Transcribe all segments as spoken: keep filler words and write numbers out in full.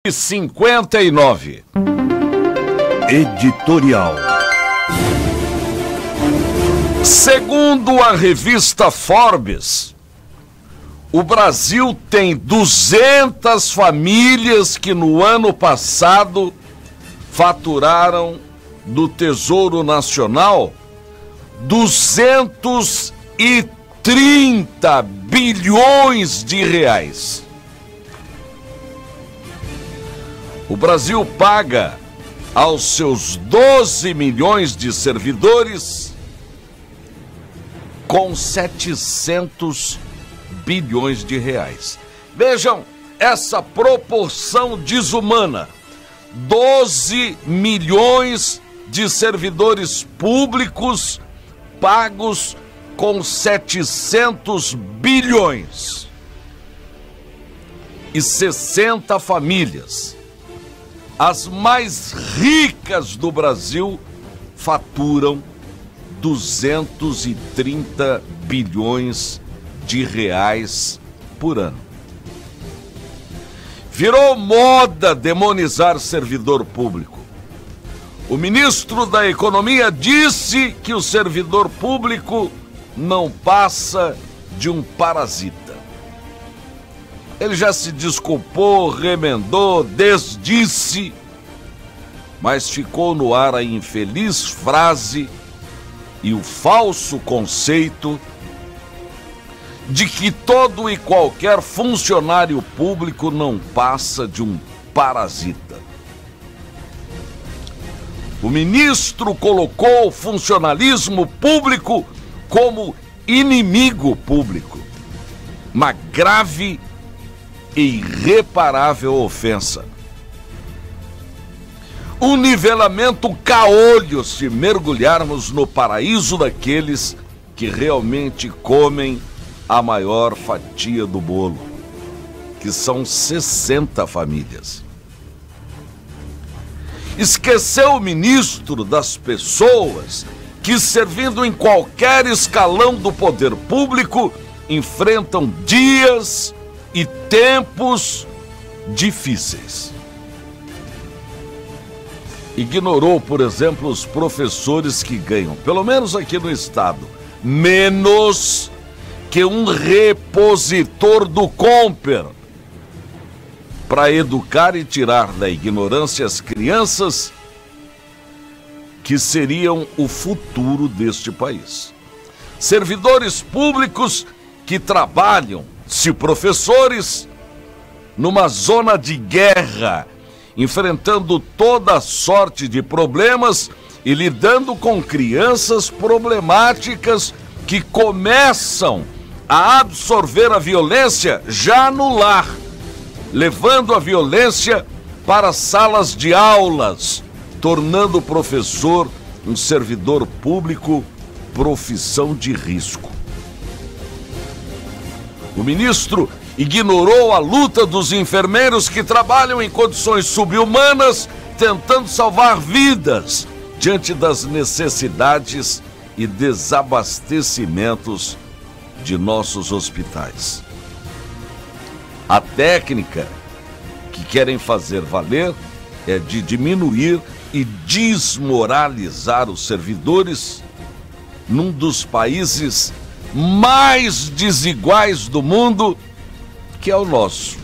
cinquenta e nove. Editorial. Segundo a revista Forbes, o Brasil tem duzentas famílias que no ano passado faturaram do Tesouro Nacional duzentos e trinta bilhões de reais. O Brasil paga aos seus doze milhões de servidores com setecentos bilhões de reais. Vejam essa proporção desumana. doze milhões de servidores públicos pagos com setecentos bilhões. E sessenta famílias, as mais ricas do Brasil, faturam duzentos e trinta bilhões de reais por ano. Virou moda demonizar servidor público. O ministro da Economia disse que o servidor público não passa de um parasita. Ele já se desculpou, remendou, desdisse, mas ficou no ar a infeliz frase e o falso conceito de que todo e qualquer funcionário público não passa de um parasita. O ministro colocou o funcionalismo público como inimigo público, uma grave e irreparável ofensa. Um nivelamento caolho se mergulharmos no paraíso daqueles que realmente comem a maior fatia do bolo, que são sessenta famílias. Esqueceu o ministro das pessoas que, servindo em qualquer escalão do poder público, enfrentam dias e tempos difíceis. Ignorou, por exemplo, os professores que ganham, pelo menos aqui no estado, menos que um repositor do Comper, para educar e tirar da ignorância as crianças que seriam o futuro deste país. Servidores públicos que trabalham, se professores, numa zona de guerra, enfrentando toda sorte de problemas e lidando com crianças problemáticas que começam a absorver a violência já no lar, levando a violência para salas de aulas, tornando o professor um servidor público profissão de risco. O ministro ignorou a luta dos enfermeiros que trabalham em condições subhumanas, tentando salvar vidas diante das necessidades e desabastecimentos de nossos hospitais. A técnica que querem fazer valer é de diminuir e desmoralizar os servidores num dos países mais desiguais do mundo, que é o nosso.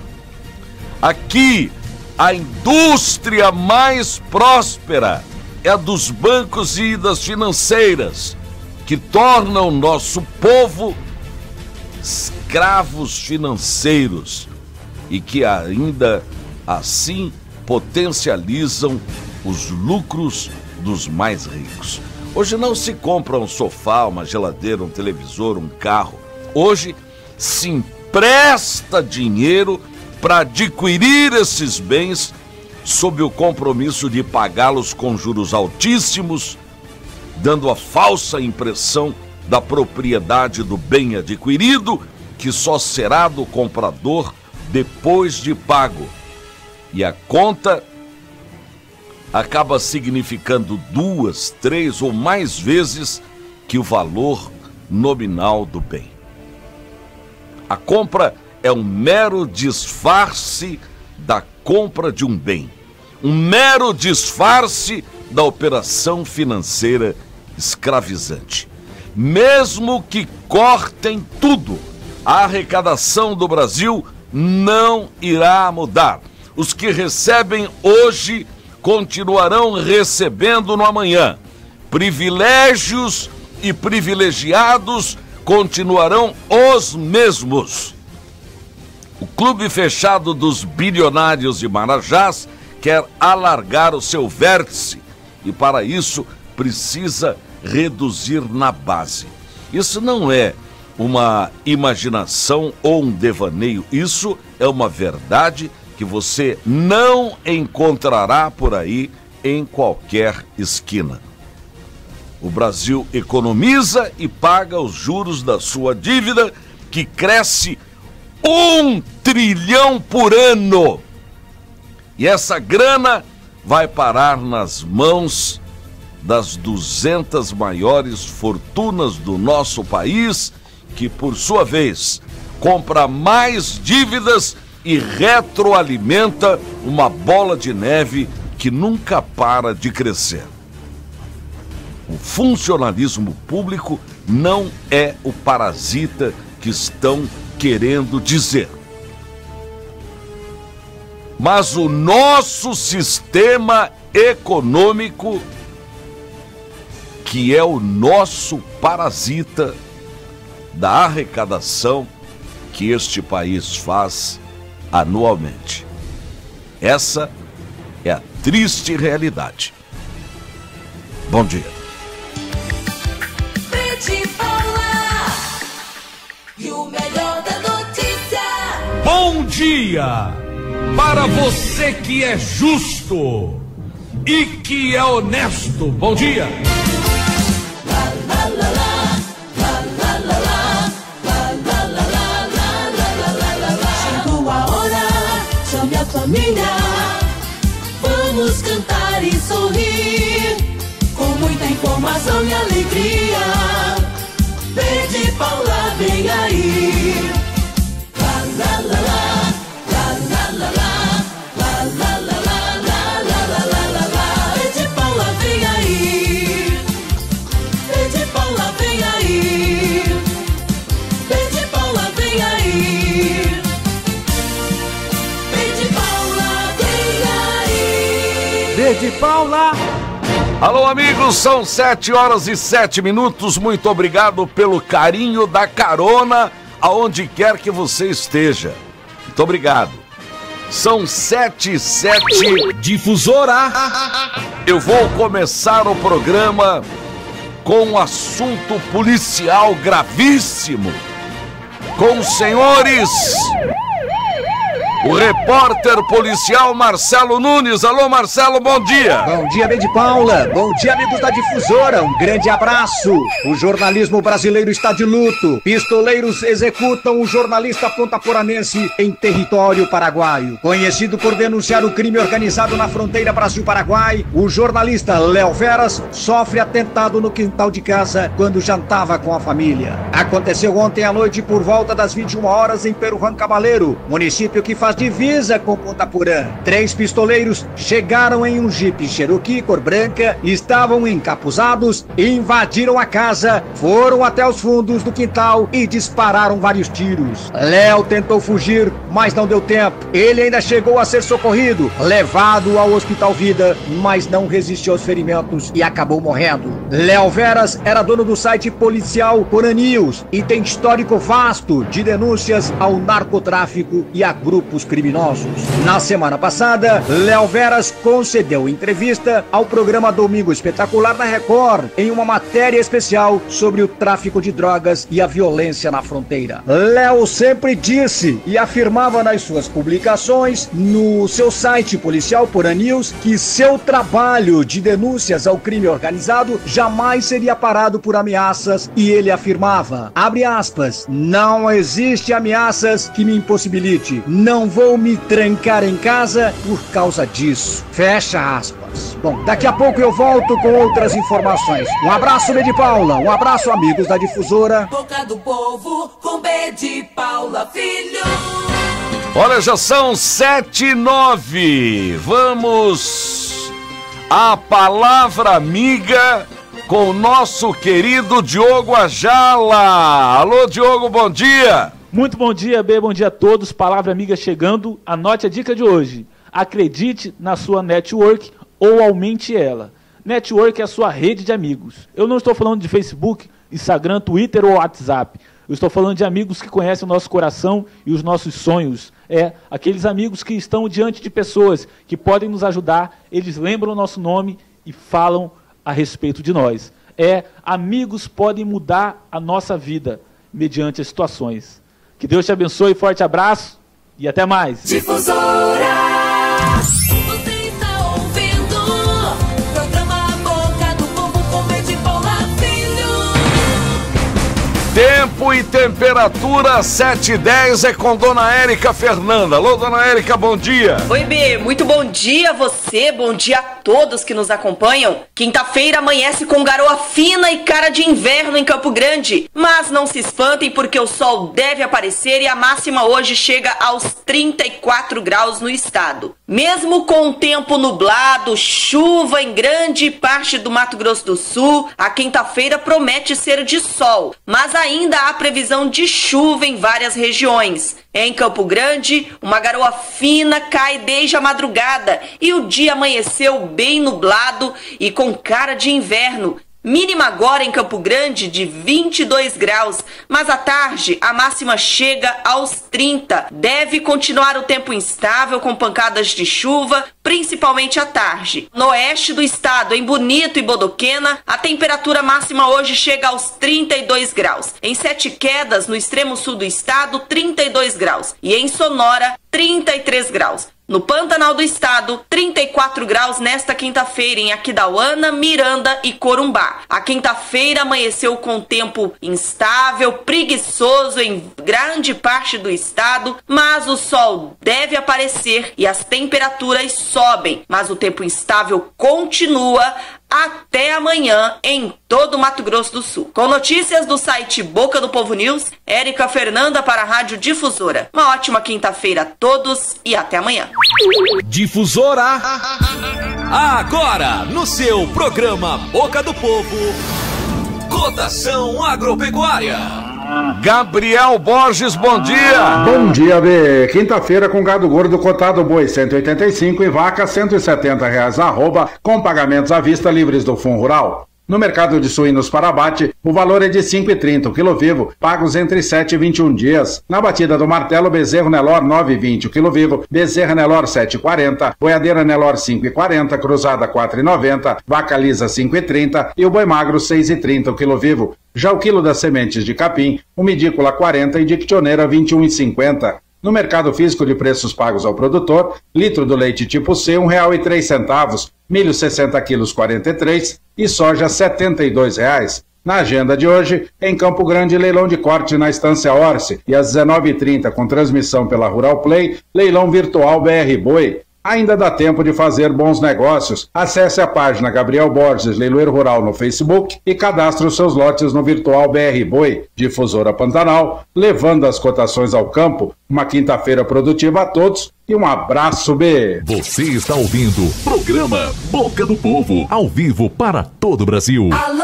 Aqui, a indústria mais próspera é a dos bancos e das financeiras, que tornam nosso povo escravos financeiros e que ainda assim potencializam os lucros dos mais ricos. Hoje não se compra um sofá, uma geladeira, um televisor, um carro. Hoje se empresta dinheiro para adquirir esses bens sob o compromisso de pagá-los com juros altíssimos, dando a falsa impressão da propriedade do bem adquirido, que só será do comprador depois de pago. E a conta acaba significando duas, três ou mais vezes que o valor nominal do bem. A compra é um mero disfarce da compra de um bem, um mero disfarce da operação financeira escravizante. Mesmo que cortem tudo, a arrecadação do Brasil não irá mudar. Os que recebem hoje continuarão recebendo no amanhã. Privilégios e privilegiados continuarão os mesmos. O clube fechado dos bilionários de Marajás quer alargar o seu vértice e, para isso, precisa reduzir na base. Isso não é uma imaginação ou um devaneio, isso é uma verdade que você não encontrará por aí em qualquer esquina. O Brasil economiza e paga os juros da sua dívida, que cresce um trilhão por ano. E essa grana vai parar nas mãos das duzentas maiores fortunas do nosso país, que, por sua vez, compra mais dívidas e retroalimenta uma bola de neve que nunca para de crescer. O funcionalismo público não é o parasita que estão querendo dizer. Mas o nosso sistema econômico, que é o nosso parasita da arrecadação que este país faz anualmente. Essa é a triste realidade. Bom dia. E o melhor da notícia. Bom dia para você que é justo e que é honesto. Bom dia. Chegou a hora, chame a família. Vamos cantar e sorrir, com muita informação e alegria. Verde Paula vem aí. La la la la, la la la la, la la la la, la la la la la. Verde Paula vem aí. Verde Paula vem aí. Verde Paula vem aí. Verde Paula vem aí. Verde Paula. Alô, amigos, são sete horas e sete minutos. Muito obrigado pelo carinho da carona aonde quer que você esteja. Muito obrigado. São sete e sete. Difusora. Eu vou começar o programa com um assunto policial gravíssimo. Com os senhores, o repórter policial Marcelo Nunes. Alô, Marcelo, bom dia. Bom dia, Verde Paula. Bom dia, amigos da Difusora. Um grande abraço. O jornalismo brasileiro está de luto. Pistoleiros executam o jornalista pontaporanense em território paraguaio. Conhecido por denunciar o crime organizado na fronteira Brasil-Paraguai, o jornalista Léo Veras sofre atentado no quintal de casa quando jantava com a família. Aconteceu ontem à noite por volta das vinte e uma horas em Peruan Cabaleiro, município que faz divisa com Ponta Porã. Três pistoleiros chegaram em um Jeep Cherokee cor branca, estavam encapuzados, invadiram a casa, foram até os fundos do quintal e dispararam vários tiros. Léo tentou fugir, mas não deu tempo. Ele ainda chegou a ser socorrido, levado ao Hospital Vida, mas não resistiu aos ferimentos e acabou morrendo. Léo Veras era dono do site policial Porã News e tem histórico vasto de denúncias ao narcotráfico e a grupos criminosos. Na semana passada, Léo Veras concedeu entrevista ao programa Domingo Espetacular da Record em uma matéria especial sobre o tráfico de drogas e a violência na fronteira. Léo sempre disse e afirmava nas suas publicações no seu site policial Porã News que seu trabalho de denúncias ao crime organizado jamais seria parado por ameaças, e ele afirmava, abre aspas, não existe ameaças que me impossibilite, não vou me trancar em casa por causa disso. Fecha aspas. Bom, daqui a pouco eu volto com outras informações. Um abraço, B de Paula. Um abraço, amigos da Difusora. Boca do povo com B de Paula, filho. Olha, já são sete e nove. Vamos à palavra amiga com o nosso querido Diogo Ajala. Alô, Diogo, bom dia. Muito bom dia, B, bom dia a todos. Palavra amiga chegando. Anote a dica de hoje. Acredite na sua network ou aumente ela. Network é a sua rede de amigos. Eu não estou falando de Facebook, Instagram, Twitter ou WhatsApp. Eu estou falando de amigos que conhecem o nosso coração e os nossos sonhos. É, aqueles amigos que estão diante de pessoas que podem nos ajudar, eles lembram o nosso nome e falam a respeito de nós. É, amigos podem mudar a nossa vida mediante as situações. Que Deus te abençoe, forte abraço e até mais. Difusora. Você está ouvindo o programa Boca do Povo com Ed Paula Filho. Tempo e temperatura sete e dez é com Dona Érica Fernanda. Alô, Dona Érica, bom dia. Oi, B, muito bom dia a você, bom dia a todos que nos acompanham. Quinta-feira amanhece com garoa fina e cara de inverno em Campo Grande. Mas não se espantem porque o sol deve aparecer e a máxima hoje chega aos trinta e quatro graus no estado. Mesmo com o tempo nublado, chuva em grande parte do Mato Grosso do Sul, a quinta-feira promete ser de sol, mas ainda há previsão de chuva em várias regiões. Em Campo Grande, uma garoa fina cai desde a madrugada e o dia amanheceu bem nublado e com cara de inverno. Mínima agora em Campo Grande de vinte e dois graus, mas à tarde a máxima chega aos trinta. Deve continuar o tempo instável com pancadas de chuva, principalmente à tarde. No oeste do estado, em Bonito e Bodoquena, a temperatura máxima hoje chega aos trinta e dois graus. Em Sete Quedas, no extremo sul do estado, trinta e dois graus. E em Sonora, trinta e três graus. No Pantanal do estado, trinta e quatro graus nesta quinta-feira em Aquidauana, Miranda e Corumbá. A quinta-feira amanheceu com tempo instável, preguiçoso em grande parte do estado, mas o sol deve aparecer e as temperaturas sobem, mas o tempo instável continua até amanhã em todo o Mato Grosso do Sul. Com notícias do site Boca do Povo News, Érica Fernanda para a Rádio Difusora. Uma ótima quinta-feira a todos e até amanhã. Difusora. Agora, no seu programa Boca do Povo, cotação agropecuária. Gabriel Borges, bom dia. Bom dia, B. Quinta-feira com gado gordo cotado boi cento e oitenta e cinco e vaca cento e setenta reais arroba, com pagamentos à vista livres do Fundo Rural. No mercado de suínos para abate, o valor é de cinco e trinta o quilo vivo, pagos entre sete e vinte e um dias. Na batida do martelo, bezerro Nelor nove e vinte o quilo vivo, bezerra Nelor sete e quarenta, boiadeira Nelor cinco e quarenta, cruzada quatro e noventa, vaca lisa cinco e trinta e o boi magro seis e trinta o quilo vivo. Já o quilo das sementes de capim, o midícula quarenta e dictioneira vinte e um e cinquenta. No mercado físico de preços pagos ao produtor, litro do leite tipo C, um real e três centavos, milho sessenta quilos quarenta e três e soja setenta e dois reais. Na agenda de hoje, em Campo Grande, leilão de corte na Estância Orce e às dezenove e trinta, com transmissão pela Rural Play, leilão virtual B R Boi. Ainda dá tempo de fazer bons negócios. Acesse a página Gabriel Borges Leiloeiro Rural no Facebook e cadastre os seus lotes no virtual B R Boi. Difusora Pantanal, levando as cotações ao campo. Uma quinta-feira produtiva a todos e um abraço, B. Você está ouvindo o programa Boca do Povo, ao vivo para todo o Brasil. Alô,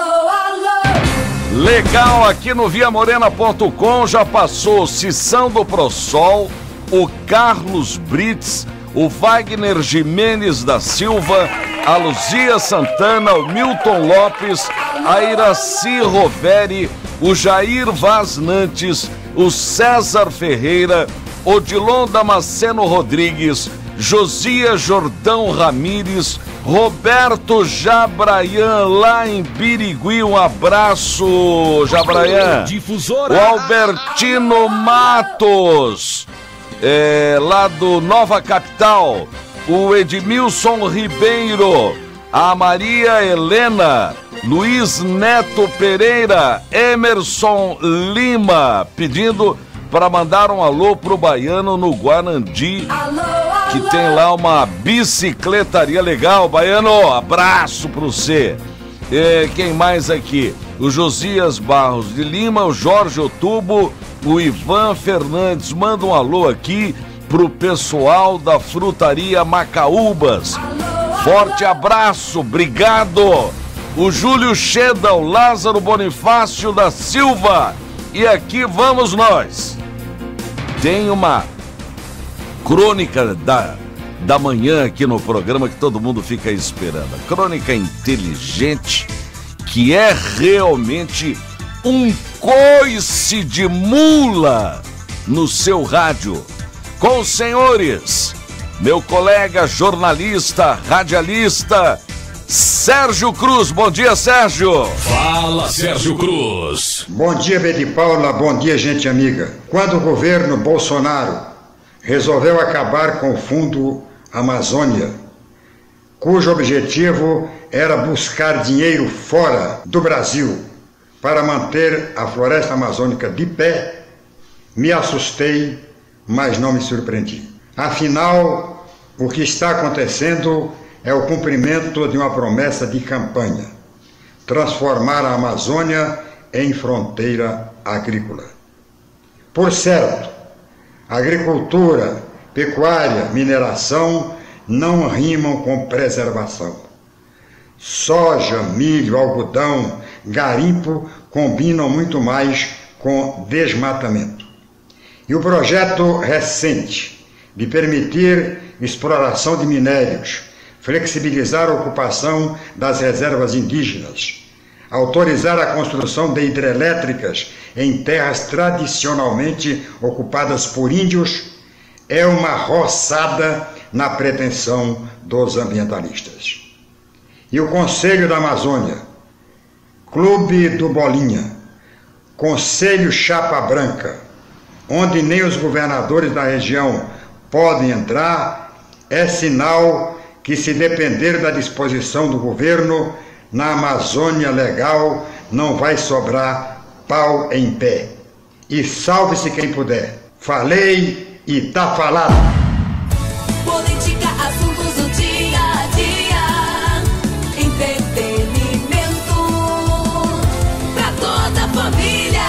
alô. Legal, aqui no via morena ponto com já passou Cição do ProSol, o Carlos Brits, o Wagner Jimenez da Silva, a Luzia Santana, o Milton Lopes, a Iraci Roveri, o Jair Vaz Nantes, o César Ferreira, Odilon Damasceno Rodrigues, Josias Jordão Ramires, Roberto Jabraian lá em Birigui, um abraço, Jabraian. Difusora. O Albertino Matos, É, lá do Nova Capital, o Edmilson Ribeiro, a Maria Helena, Luiz Neto Pereira, Emerson Lima, pedindo para mandar um alô pro Baiano no Guarandi, que tem lá uma bicicletaria legal. Baiano, abraço pro você. É, quem mais aqui? O Josias Barros de Lima, o Jorge Otubo, o Ivan Fernandes, manda um alô aqui pro pessoal da Frutaria Macaúbas. Forte abraço, obrigado. O Júlio Cheda, o Lázaro Bonifácio da Silva. E aqui vamos nós. Tem uma crônica da, da manhã aqui no programa que todo mundo fica esperando. A crônica inteligente, que é realmente um coice de mula no seu rádio. Com os senhores, meu colega jornalista, radialista, Sérgio Cruz. Bom dia, Sérgio. Fala, Sérgio Cruz. Bom dia, B de Paula. Bom dia, gente amiga. Quando o governo Bolsonaro resolveu acabar com o Fundo Amazônia, cujo objetivo era buscar dinheiro fora do Brasil para manter a floresta amazônica de pé, me assustei, mas não me surpreendi. Afinal, o que está acontecendo é o cumprimento de uma promessa de campanha: transformar a Amazônia em fronteira agrícola. Por certo, agricultura, pecuária, mineração não rimam com preservação. Soja, milho, algodão, garimpo combinam muito mais com desmatamento. E o projeto recente de permitir exploração de minérios, flexibilizar a ocupação das reservas indígenas, autorizar a construção de hidrelétricas em terras tradicionalmente ocupadas por índios, é uma roçada na pretensão dos ambientalistas. E o Conselho da Amazônia, Clube do Bolinha, Conselho Chapa Branca, onde nem os governadores da região podem entrar, é sinal que, se depender da disposição do governo, na Amazônia legal não vai sobrar pau em pé. E salve-se quem puder. Falei e tá falado. Política, assuntos do dia a dia, entretenimento pra toda a família.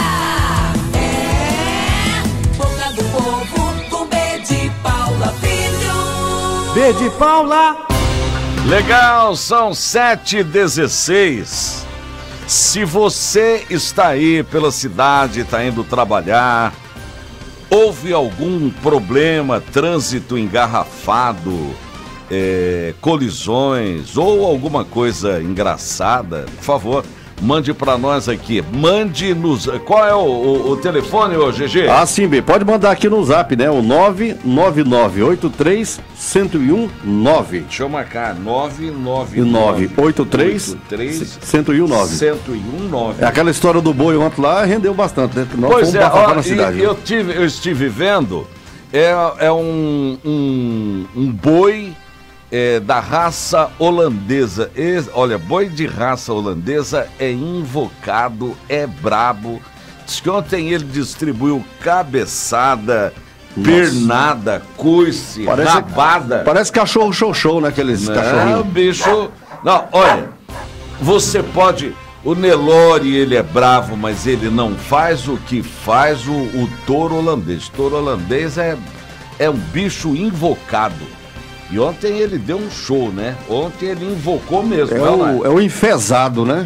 É Boca do Povo com B de Paula Filho. B de Paula. Legal, são sete e dezesseis. Se você está aí pela cidade, está indo trabalhar, houve algum problema, trânsito engarrafado, é, colisões ou alguma coisa engraçada, por favor, mande para nós aqui. Mande nos... Qual é o, o, o telefone, ô G G? Ah, sim, B. Pode mandar aqui no zap, né? O nove nove nove oito três um zero um nove. Deixa eu marcar. nove nove nove oito três um zero um nove. um nove. É aquela história do boi ontem lá, rendeu bastante, né? Nós pois é, ó, na cidade, eu, tive, eu estive vendo, é, é um, um, um boi... É, da raça holandesa. E, olha, boi de raça holandesa é invocado, é brabo. Diz que ontem ele distribuiu cabeçada, nossa, pernada, coice, parece, rabada. Parece cachorro show-show, né? Aqueles cachorrinhos. Não, bicho... Não, olha, você pode... O Nelore, ele é bravo, mas ele não faz o que faz o, o touro holandês. O touro holandês é, é um bicho invocado. E ontem ele deu um show, né? Ontem ele invocou mesmo. É, o, é o enfesado, né?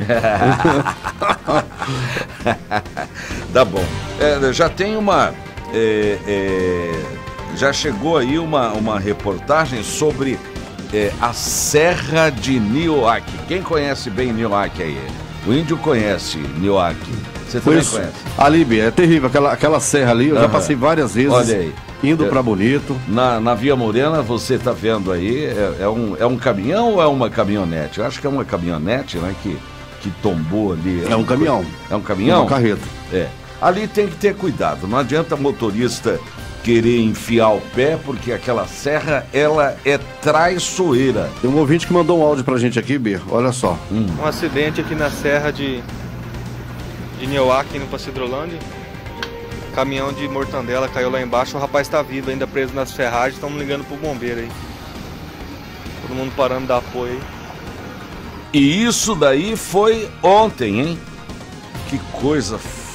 Tá bom. É, já tem uma... É, é, já chegou aí uma, uma reportagem sobre é, a Serra de Nioaque. Quem conhece bem Nioaque aí? O índio conhece Nioaque. Você também Isso. conhece? Ali, é terrível. Aquela, aquela serra ali, eu uhum. já passei várias vezes. Olha aí. Indo para Bonito. Na, na Via Morena, você está vendo aí, é, é, um, é um caminhão ou é uma caminhonete? Eu acho que é uma caminhonete, né, que, que tombou ali. É um caminhão. É um caminhão? Uma carreta. É. Ali tem que ter cuidado, não adianta motorista querer enfiar o pé, porque aquela serra, ela é traiçoeira. Tem um ouvinte que mandou um áudio pra gente aqui, Bir, olha só. Hum. Um acidente aqui na serra de, de Nioaque, indo pra Cidrolândia. Caminhão de mortandela caiu lá embaixo, o rapaz está vivo, ainda preso nas ferragens, estamos ligando pro bombeiro aí. Todo mundo parando de dar apoio aí. E isso daí foi ontem, hein? Que coisa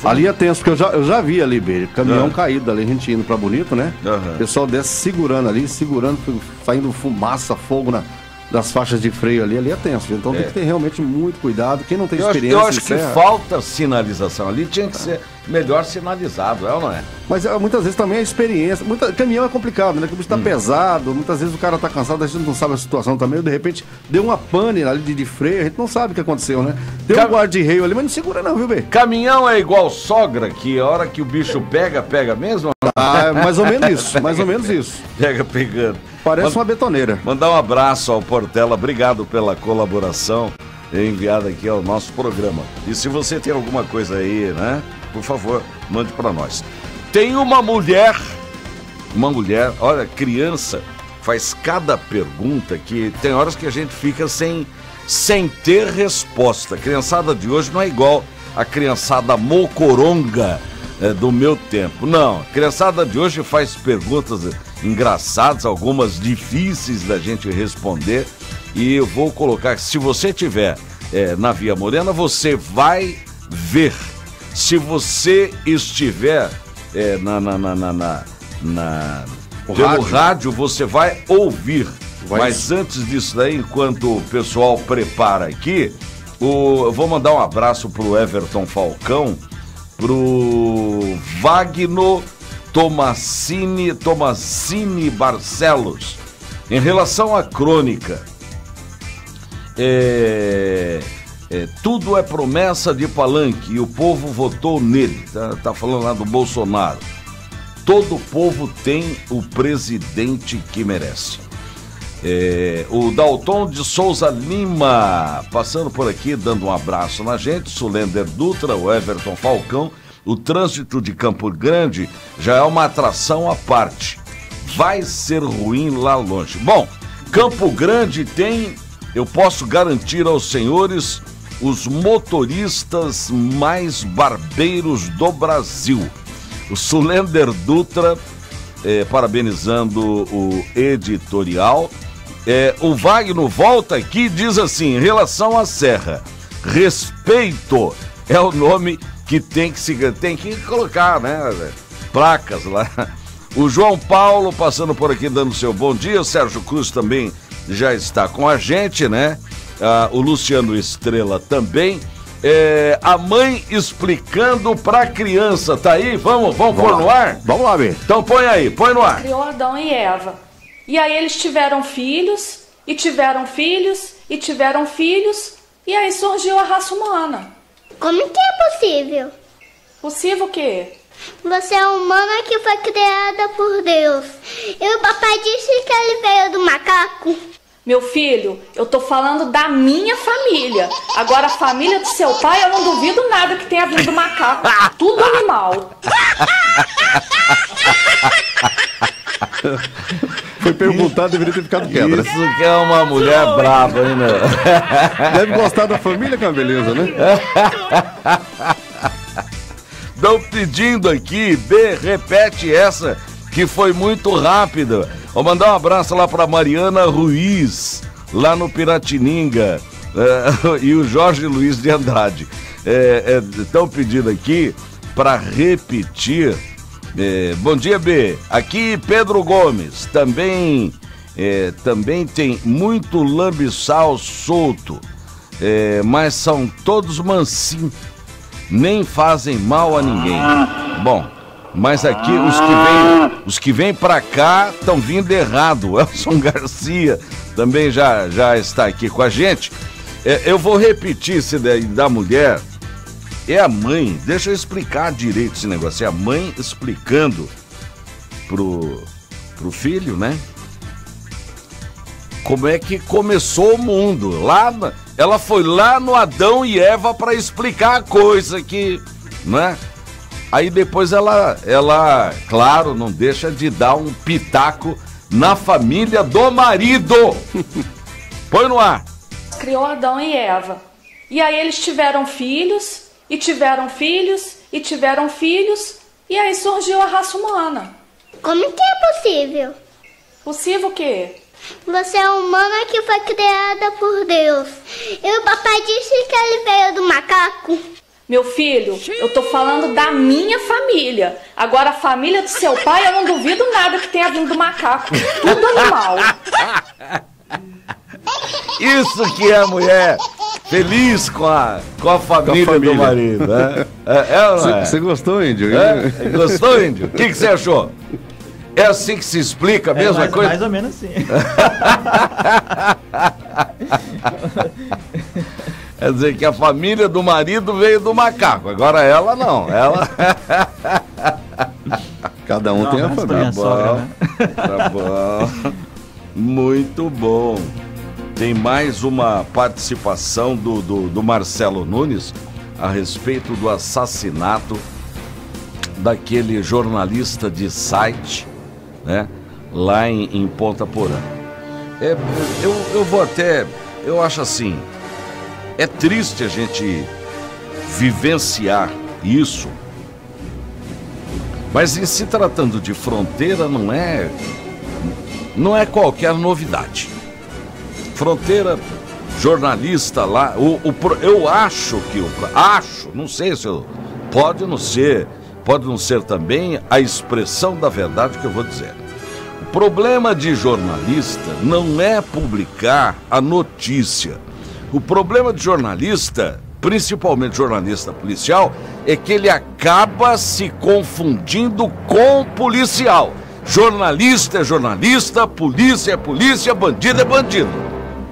assim? Ali é tenso, porque eu já, eu já vi ali, Bê, caminhão Uhum. caído ali, a gente indo pra Bonito, né? Uhum. O pessoal desce segurando ali, segurando, saindo fumaça, fogo na, das faixas de freio ali, ali é tenso. Então É. tem que ter realmente muito cuidado. Quem não tem Eu acho, experiência... eu acho em que serra- falta sinalização ali, tinha que ser melhor sinalizado, é ou não é? Mas é, muitas vezes também a experiência. Muita, caminhão é complicado, né? Que o bicho tá Hum. pesado, muitas vezes o cara tá cansado, a gente não sabe a situação também. De repente deu uma pane ali de, de freio, a gente não sabe o que aconteceu, né? Deu Cam- um guarda-reio ali, mas não segura não, viu, Bê? Caminhão é igual sogra, que a hora que o bicho pega, pega mesmo? Ah, é mais ou menos isso, mais ou menos isso. Pega pegando. Parece Manda- uma betoneira. Mandar um abraço ao Portela, obrigado pela colaboração enviada aqui ao nosso programa. E se você tem alguma coisa aí, né, por favor, mande para nós. Tem uma mulher, uma mulher, olha, criança, faz cada pergunta que tem horas que a gente fica sem, sem ter resposta. A criançada de hoje não é igual a criançada mocoronga é, do meu tempo. Não, a criançada de hoje faz perguntas engraçadas, algumas difíceis da gente responder. E eu vou colocar, se você tiver é, na Via Morena, você vai ver. Se você estiver é, na, na, na, na, na, na O pelo rádio. rádio, você vai ouvir. Vai. Mas antes disso daí, enquanto o pessoal prepara aqui, o, eu vou mandar um abraço pro Everton Falcão, pro Wagner Tomassini, Tomassini Barcelos. Em relação à crônica, é, é, tudo é promessa de Palanque e o povo votou nele. Tá, tá falando lá do Bolsonaro. Todo povo tem o presidente que merece. É, o Dalton de Souza Lima, passando por aqui, dando um abraço na gente. Sulender Dutra, o Everton Falcão. O trânsito de Campo Grande já é uma atração à parte. Vai ser ruim lá longe. Bom, Campo Grande tem, eu posso garantir aos senhores, os motoristas mais barbeiros do Brasil. O Sulender Dutra, eh, parabenizando o editorial. Eh, o Wagner volta aqui e diz assim, em relação à Serra, respeito é o nome que tem que se tem que colocar, né? Placas lá. O João Paulo passando por aqui dando seu bom dia. O Sérgio Cruz também já está com a gente, né? Ah, o Luciano Estrela também. É, a mãe explicando pra criança, tá aí? Vamos, vamos, vamos pôr no ar? Vamos lá, Bê. Então põe aí, põe no ar. Criou Adão e Eva. E aí eles tiveram filhos, e tiveram filhos, e tiveram filhos, e aí surgiu a raça humana. Como que é possível? Possível o quê? Você é humana que foi criada por Deus. E o papai disse que ele veio do macaco. Meu filho, eu tô falando da minha família. Agora a família do seu pai, eu não duvido nada que tenha vindo do macaco. Tudo animal. Foi perguntado, deveria ter ficado quieto, né? Isso que é uma mulher brava, hein, meu? Deve gostar da família, que é uma beleza, né? Estão pedindo aqui, B, repete essa, que foi muito rápida. Vou mandar um abraço lá para Mariana Ruiz, lá no Piratininga, é, e o Jorge Luiz de Andrade. Estão é, é, pedindo aqui para repetir. É, bom dia, B. Aqui Pedro Gomes. Também, é, também tem muito lambiçal solto, é, mas são todos mansinhos. Nem fazem mal a ninguém. Bom, mas aqui os que vêm, os que vêm pra cá estão vindo errado. O Elson Garcia também já, já está aqui com a gente. É, eu vou repetir esse daí da mulher. É a mãe, deixa eu explicar direito esse negócio. É a mãe explicando pro, pro filho, né? Como é que começou o mundo. Lá, ela foi lá no Adão e Eva para explicar a coisa que, né? Aí depois ela, ela, claro, não deixa de dar um pitaco na família do marido. Põe no ar. Criou Adão e Eva. E aí eles tiveram filhos, e tiveram filhos, e tiveram filhos, e aí surgiu a raça humana. Como que é possível? Possível o quê? Você é humana que foi criada por Deus. E o papai disse que ele veio do macaco. Meu filho, eu tô falando da minha família. Agora, a família do seu pai, eu não duvido nada que tenha vindo do macaco. Tudo animal. Isso que é mulher feliz com a, com a, família, com a família do marido. Né? Você é, é, gostou, Índio? É? Gostou, Índio? O que você achou? É assim que se explica a mesma é, mais, coisa? Mais ou menos assim. Quer dizer que a família do marido veio do macaco. Agora ela não. Ela. Cada um não, tem a família. Tá bom, sogra, né? Tá bom. Muito bom. Tem mais uma participação do, do, do Marcelo Nunes a respeito do assassinato daquele jornalista de site, né, lá em, em Ponta Porã. É, eu, eu vou até, eu acho assim, é triste a gente vivenciar isso, mas em se tratando de fronteira não é, não é qualquer novidade. Fronteira, jornalista lá, o, o, eu acho que, o, acho, não sei se eu, pode não ser, pode não ser também a expressão da verdade que eu vou dizer. O problema de jornalista não é publicar a notícia. O problema de jornalista, principalmente jornalista policial, é que ele acaba se confundindo com policial. Jornalista é jornalista, polícia é polícia, bandido é bandido.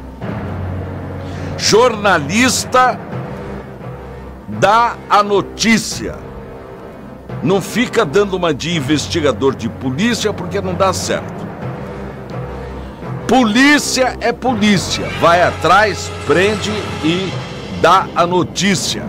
Jornalista dá a notícia. Não fica dando uma de investigador de polícia porque não dá certo. Polícia é polícia. Vai atrás, prende e dá a notícia.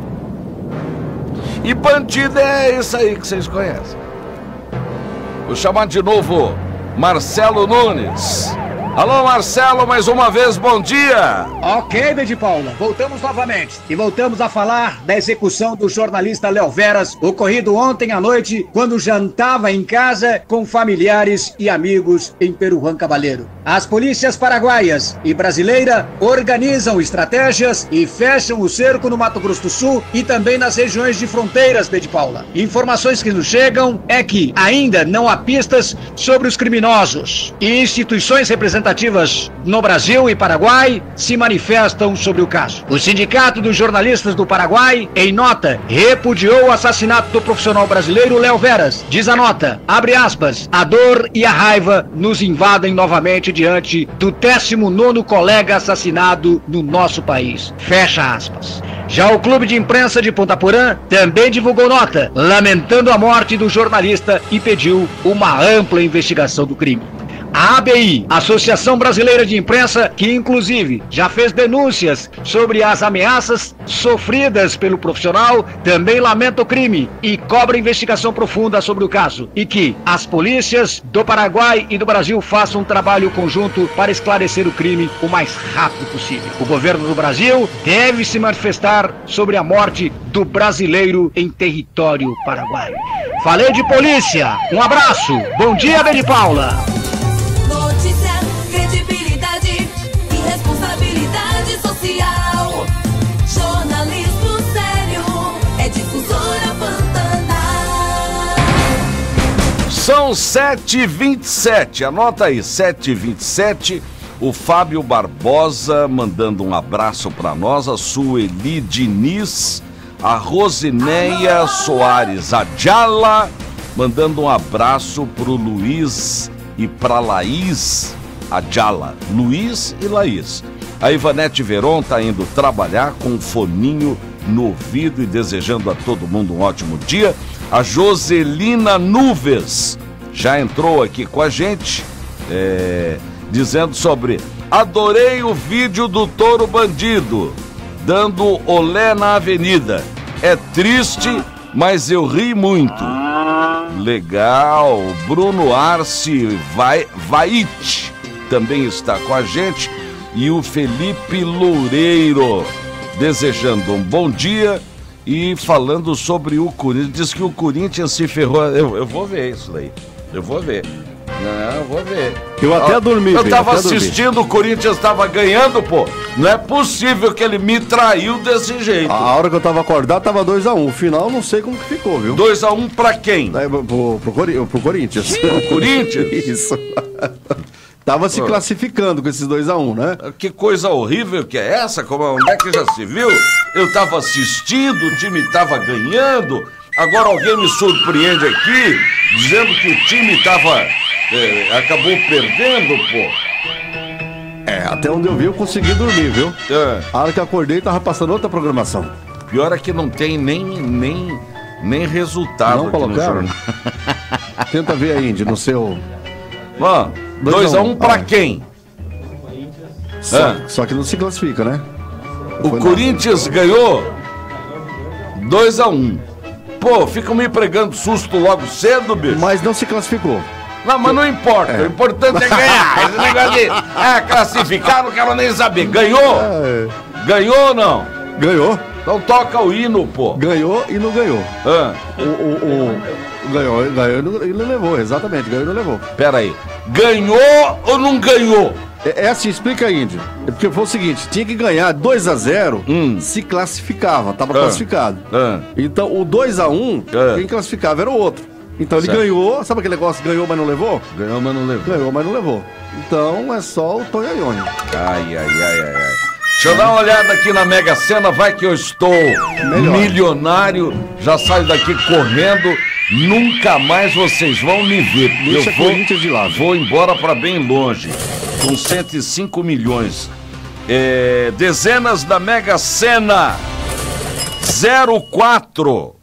E bandido é isso aí que vocês conhecem. Vou chamar de novo Marcelo Nunes. Alô, Marcelo, mais uma vez, bom dia! Ok, Bede Paula, voltamos novamente. E voltamos a falar da execução do jornalista Léo Veras, ocorrido ontem à noite, quando jantava em casa com familiares e amigos em Peruã Cavaleiro. As polícias paraguaias e brasileira organizam estratégias e fecham o cerco no Mato Grosso do Sul e também nas regiões de fronteiras, Bede Paula. Informações que nos chegam é que ainda não há pistas sobre os criminosos. E instituições representativas no Brasil e Paraguai se manifestam sobre o caso. O Sindicato dos Jornalistas do Paraguai, em nota, repudiou o assassinato do profissional brasileiro Léo Veras. Diz a nota, abre aspas, a dor e a raiva nos invadem novamente diante do décimo nono colega assassinado no nosso país. Fecha aspas. Já o Clube de Imprensa de Ponta Porã também divulgou nota, lamentando a morte do jornalista e pediu uma ampla investigação do crime. A A B I, Associação Brasileira de Imprensa, que inclusive já fez denúncias sobre as ameaças sofridas pelo profissional, também lamenta o crime e cobra investigação profunda sobre o caso. E que as polícias do Paraguai e do Brasil façam um trabalho conjunto para esclarecer o crime o mais rápido possível. O governo do Brasil deve se manifestar sobre a morte do brasileiro em território paraguaio. Falei de polícia, um abraço, bom dia, Bede Paula. Credibilidade e responsabilidade social. Jornalismo sério é Difusora Pantanal. São sete e vinte e sete, anota aí, sete e vinte e sete. O Fábio Barbosa mandando um abraço para nós, a Sueli Diniz, a Rosineia Soares, a Jala, mandando um abraço pro Luiz e pra Laís. A Jala, Luiz e Laís. A Ivanete Veron tá indo trabalhar com um foninho no ouvido e desejando a todo mundo um ótimo dia. A Joselina Nuves já entrou aqui com a gente, é, dizendo sobre: adorei o vídeo do touro bandido, dando olé na avenida. É triste, mas eu ri muito. Legal. Bruno Arce vai, Vaite também está com a gente, e o Felipe Loureiro desejando um bom dia e falando sobre o Corinthians. Diz que o Corinthians se ferrou. Eu, eu vou ver isso daí, eu vou ver. Não, eu vou ver. Eu até dormi. Eu bem, tava até assistindo, dormi. O Corinthians tava ganhando, pô. Não é possível que ele me traiu desse jeito. A hora que eu tava acordado tava dois a um. O final não sei como que ficou, viu? dois a um pra quem? É, pro, pro, pro, pro Corinthians. Pro Corinthians? Isso. Tava se classificando com esses dois a um, né? Que coisa horrível que é essa? Como, onde é que já se viu? Eu tava assistindo, o time tava ganhando. Agora alguém me surpreende aqui, dizendo que o time tava... É, acabou perdendo, pô. É, até onde eu vi eu consegui dormir, viu? É. A hora que eu acordei tava passando outra programação. Pior é que não tem nem, nem, nem resultado não aqui colocaram? no jornal. Tenta ver aí, Indy, no seu... Ó, dois a um pra quem? Só, Ah. só que não se classifica, né? O Foi Corinthians ganhou dois a um. Pô, ficam me pregando susto logo cedo, bicho. Mas não se classificou. Não, mas não importa. É. O importante é ganhar. Esse negócio de ah, classificar, não quero nem saber. Ganhou? É. Ganhou ou não? Ganhou. Então toca o hino, pô. Ganhou e não ganhou. Ah. O, o, o, ganhou, ganhou e não, e não levou, exatamente, ganhou e não levou. Pera aí. Ganhou ou não ganhou? É, é assim, explica aí, Índio. É porque foi o seguinte, tinha que ganhar dois a zero, hum. se classificava, tava Ah. classificado. Ah. Então o dois a um, Ah. quem classificava era o outro. Então ele Certo. ganhou, sabe aquele negócio, ganhou, mas não levou? Ganhou, mas não levou. Ganhou, mas não levou. Então é só o Tonhonhon. Ai, ai, ai, ai, ai. Deixa eu dar uma olhada aqui na Mega Sena, vai que eu estou Melhor. milionário, já saio daqui correndo, nunca mais vocês vão me ver. Deixa eu vou, Corinthians de lado. vou embora para bem longe, com cento e cinco milhões. É, dezenas da Mega Sena: zero quatro,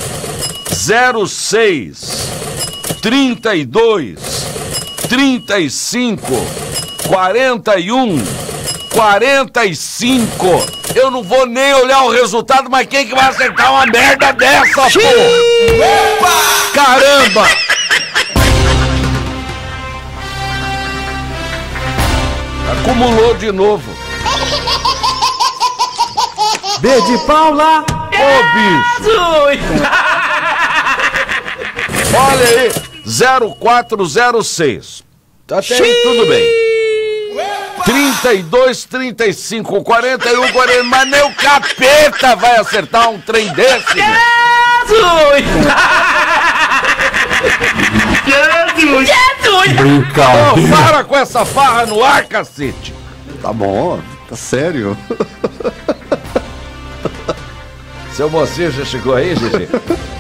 zero seis, trinta e dois, trinta e cinco, quarenta e um, quarenta e cinco. Eu não vou nem olhar o resultado, mas quem que vai acertar uma merda dessa, pô? Caramba! Acumulou de novo. B de Paula. Ô, bicho! Olha aí, zero quatro zero seis. Até aí tudo bem. trinta e dois, trinta e cinco, quarenta e um, quarenta, mas nem o capeta vai acertar um trem desse. Jesus! Jesus! Jesus! Brincadeira. Oh, para com essa farra no ar, cacete. Tá bom, tá sério. Seu Mocinho já chegou aí, G G?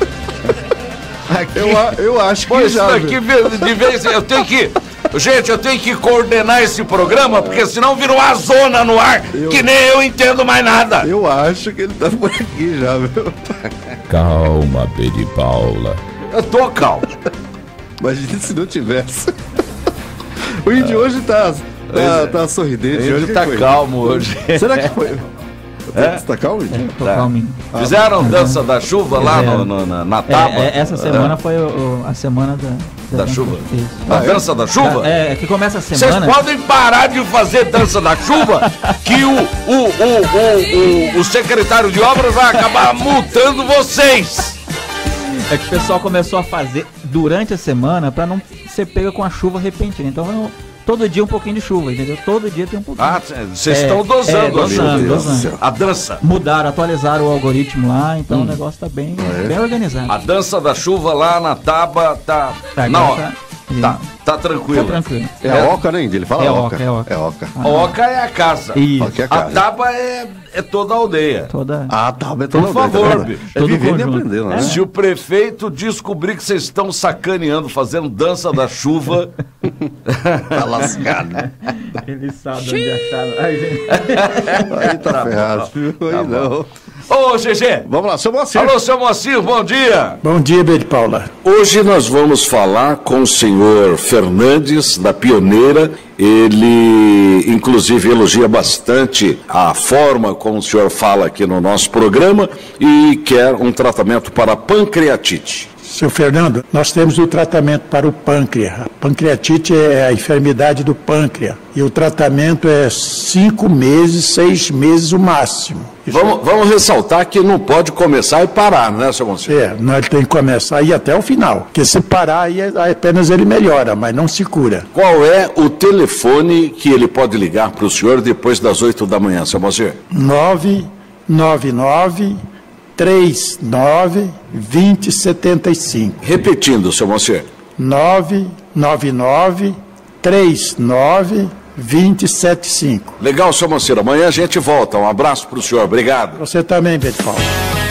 Eu, a- eu acho que Pô, isso já. daqui de vez eu tenho que... Gente, eu tenho que coordenar esse programa, porque senão vira uma zona no ar, que nem eu entendo mais nada. Eu acho que ele tá por aqui já, viu? Calma, B de Paula. Eu tô calmo. Imagina se não tivesse. O Indy hoje tá, tá, tá sorridente. Ele Hoje tá foi? calmo hoje. Será que foi? É? Você tá calmo, Indy? Tô Tá. calminho. Fizeram dança da chuva lá no, no- na, na tábua? É, é, essa semana foi o- o- a semana da... Da chuva? Isso. A dança da chuva? É, é que começa a Vocês semana... podem parar de fazer dança da chuva, que o, o, o, o, o, o secretário de obras vai acabar multando vocês. É que o pessoal começou a fazer durante a semana pra não ser pega com a chuva repentina. Então, eu- todo dia um pouquinho de chuva, entendeu? Todo dia tem um pouquinho. Ah, vocês É, estão dosando, é, a dosando, chuva. dosando. A dança. Mudaram, atualizaram o algoritmo lá, então Hum. o negócio tá bem, É. bem organizado. A dança da chuva lá na tábua tá... Tá, na agora hora. tá- Tá, tá tranquilo. Tá tranquilo. É a Oca, né, Indy? Ele fala É Oca. Oca, é Oca. É Oca. A Oca é a casa. Isso. Oca é a A casa. tábua é, é toda a aldeia. Toda... Ah, tá, mas Por toda favor, vez, tá vendo? bicho. É Todo vivendo e conjunto. aprendendo, né? Se o prefeito descobrir que vocês estão sacaneando, fazendo dança da chuva, Tá lascado. Ele sabe onde acharam. Ai, gente. Aí tá Tá ferrado. bom. viu? Tá Aí não. Ô, G G! Vamos lá, seu Moacir. Alô, seu Moacir, bom dia! Bom dia, B de Paula. Hoje nós vamos falar com o senhor Fernandes, da Pioneira. Ele, inclusive, elogia bastante a forma como o senhor fala aqui no nosso programa e quer um tratamento para pancreatite. Seu Fernando, nós temos o tratamento para o pâncreas. A pancreatite é a enfermidade do pâncreas. E o tratamento é cinco meses, seis meses o máximo. Vamos, vamos ressaltar que não pode começar e parar, né, seu Monsenhor? É, nós temos que começar e ir até o final. Porque se parar, aí apenas ele melhora, mas não se cura. Qual é o telefone que ele pode ligar para o senhor depois das oito da manhã, seu Monsenhor? nove nove nove três nove dois zero sete cinco. Repetindo, seu Monsenhor. nove nove nove três nove dois zero sete cinco. Legal, seu Monsenhor. Amanhã a gente volta. Um abraço para o senhor. Obrigado. Você também, Bete Paulo.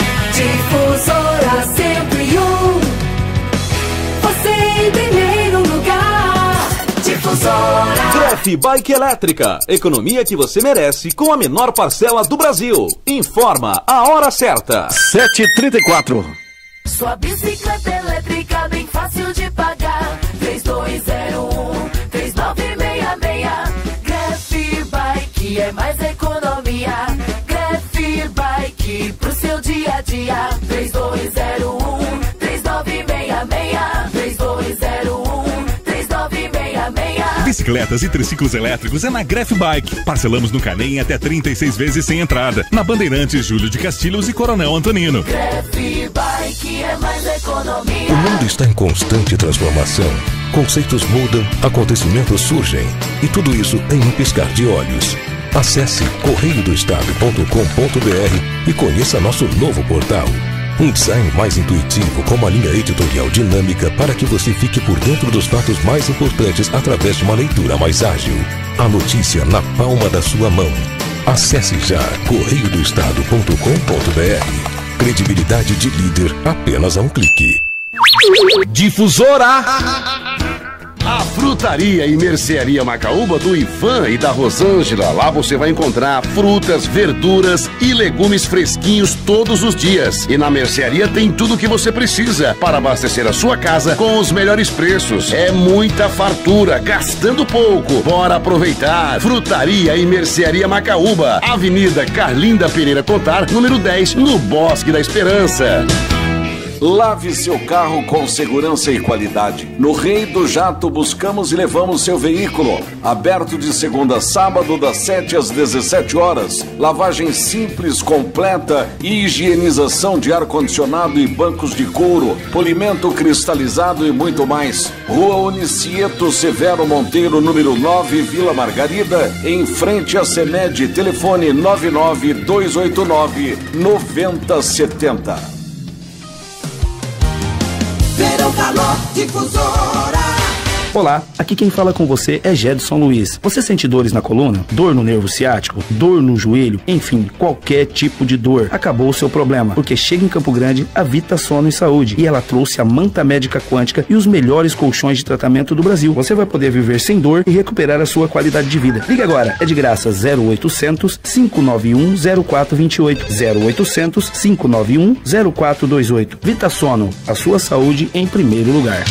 Difusora sempre um. Você em primeiro lugar. Difusora. Gref Bike Elétrica. Economia que você merece com a menor parcela do Brasil. Informa a hora certa. sete e trinta e quatro. Sua bicicleta elétrica bem fácil de pagar. três dois zero um, três nove seis seis. Gref Bike é mais economia. Gref Bike pro seu dia a dia. três dois zero um, três nove seis seis. três dois zero um, três nove seis seis. Bicicletas e triciclos elétricos é na Gref Bike. Parcelamos no Canem até trinta e seis vezes sem entrada. Na Bandeirantes, Júlio de Castilhos e Coronel Antonino. Gref Bike é mais economia. O mundo está em constante transformação. Conceitos mudam, acontecimentos surgem. E tudo isso em um piscar de olhos. Acesse correio do estado ponto com ponto br e conheça nosso novo portal. Um design mais intuitivo com uma linha editorial dinâmica para que você fique por dentro dos fatos mais importantes através de uma leitura mais ágil. A notícia na palma da sua mão. Acesse já correio do estado ponto com ponto br. Credibilidade de líder apenas a um clique. Difusora! A Frutaria e Mercearia Macaúba do Ivan e da Rosângela. Lá você vai encontrar frutas, verduras e legumes fresquinhos todos os dias. E na mercearia tem tudo o que você precisa para abastecer a sua casa com os melhores preços. É muita fartura, gastando pouco. Bora aproveitar. Frutaria e Mercearia Macaúba, Avenida Carlinda Pereira Contar, número dez, no Bosque da Esperança. Lave seu carro com segurança e qualidade. No Rei do Jato buscamos e levamos seu veículo. Aberto de segunda a sábado, das sete às dezessete horas. Lavagem simples, completa e higienização de ar-condicionado e bancos de couro. Polimento cristalizado e muito mais. Rua Onicieto Severo Monteiro, número nove, Vila Margarida, em frente à Semed. Telefone nove nove dois oito nove nove zero sete zero. Verão Calor Difusora. Olá, aqui quem fala com você é Gedson Luiz. Você sente dores na coluna? Dor no nervo ciático? Dor no joelho? Enfim, qualquer tipo de dor. Acabou o seu problema, porque chega em Campo Grande a Vita Sono e Saúde e ela trouxe a manta médica quântica e os melhores colchões de tratamento do Brasil. Você vai poder viver sem dor e recuperar a sua qualidade de vida. Ligue agora, é de graça. Zero oitocentos, cinco nove um, zero quatro dois oito. Zero oitocentos, cinco nove um, zero quatro dois oito. Vita Sono, a sua saúde em primeiro lugar.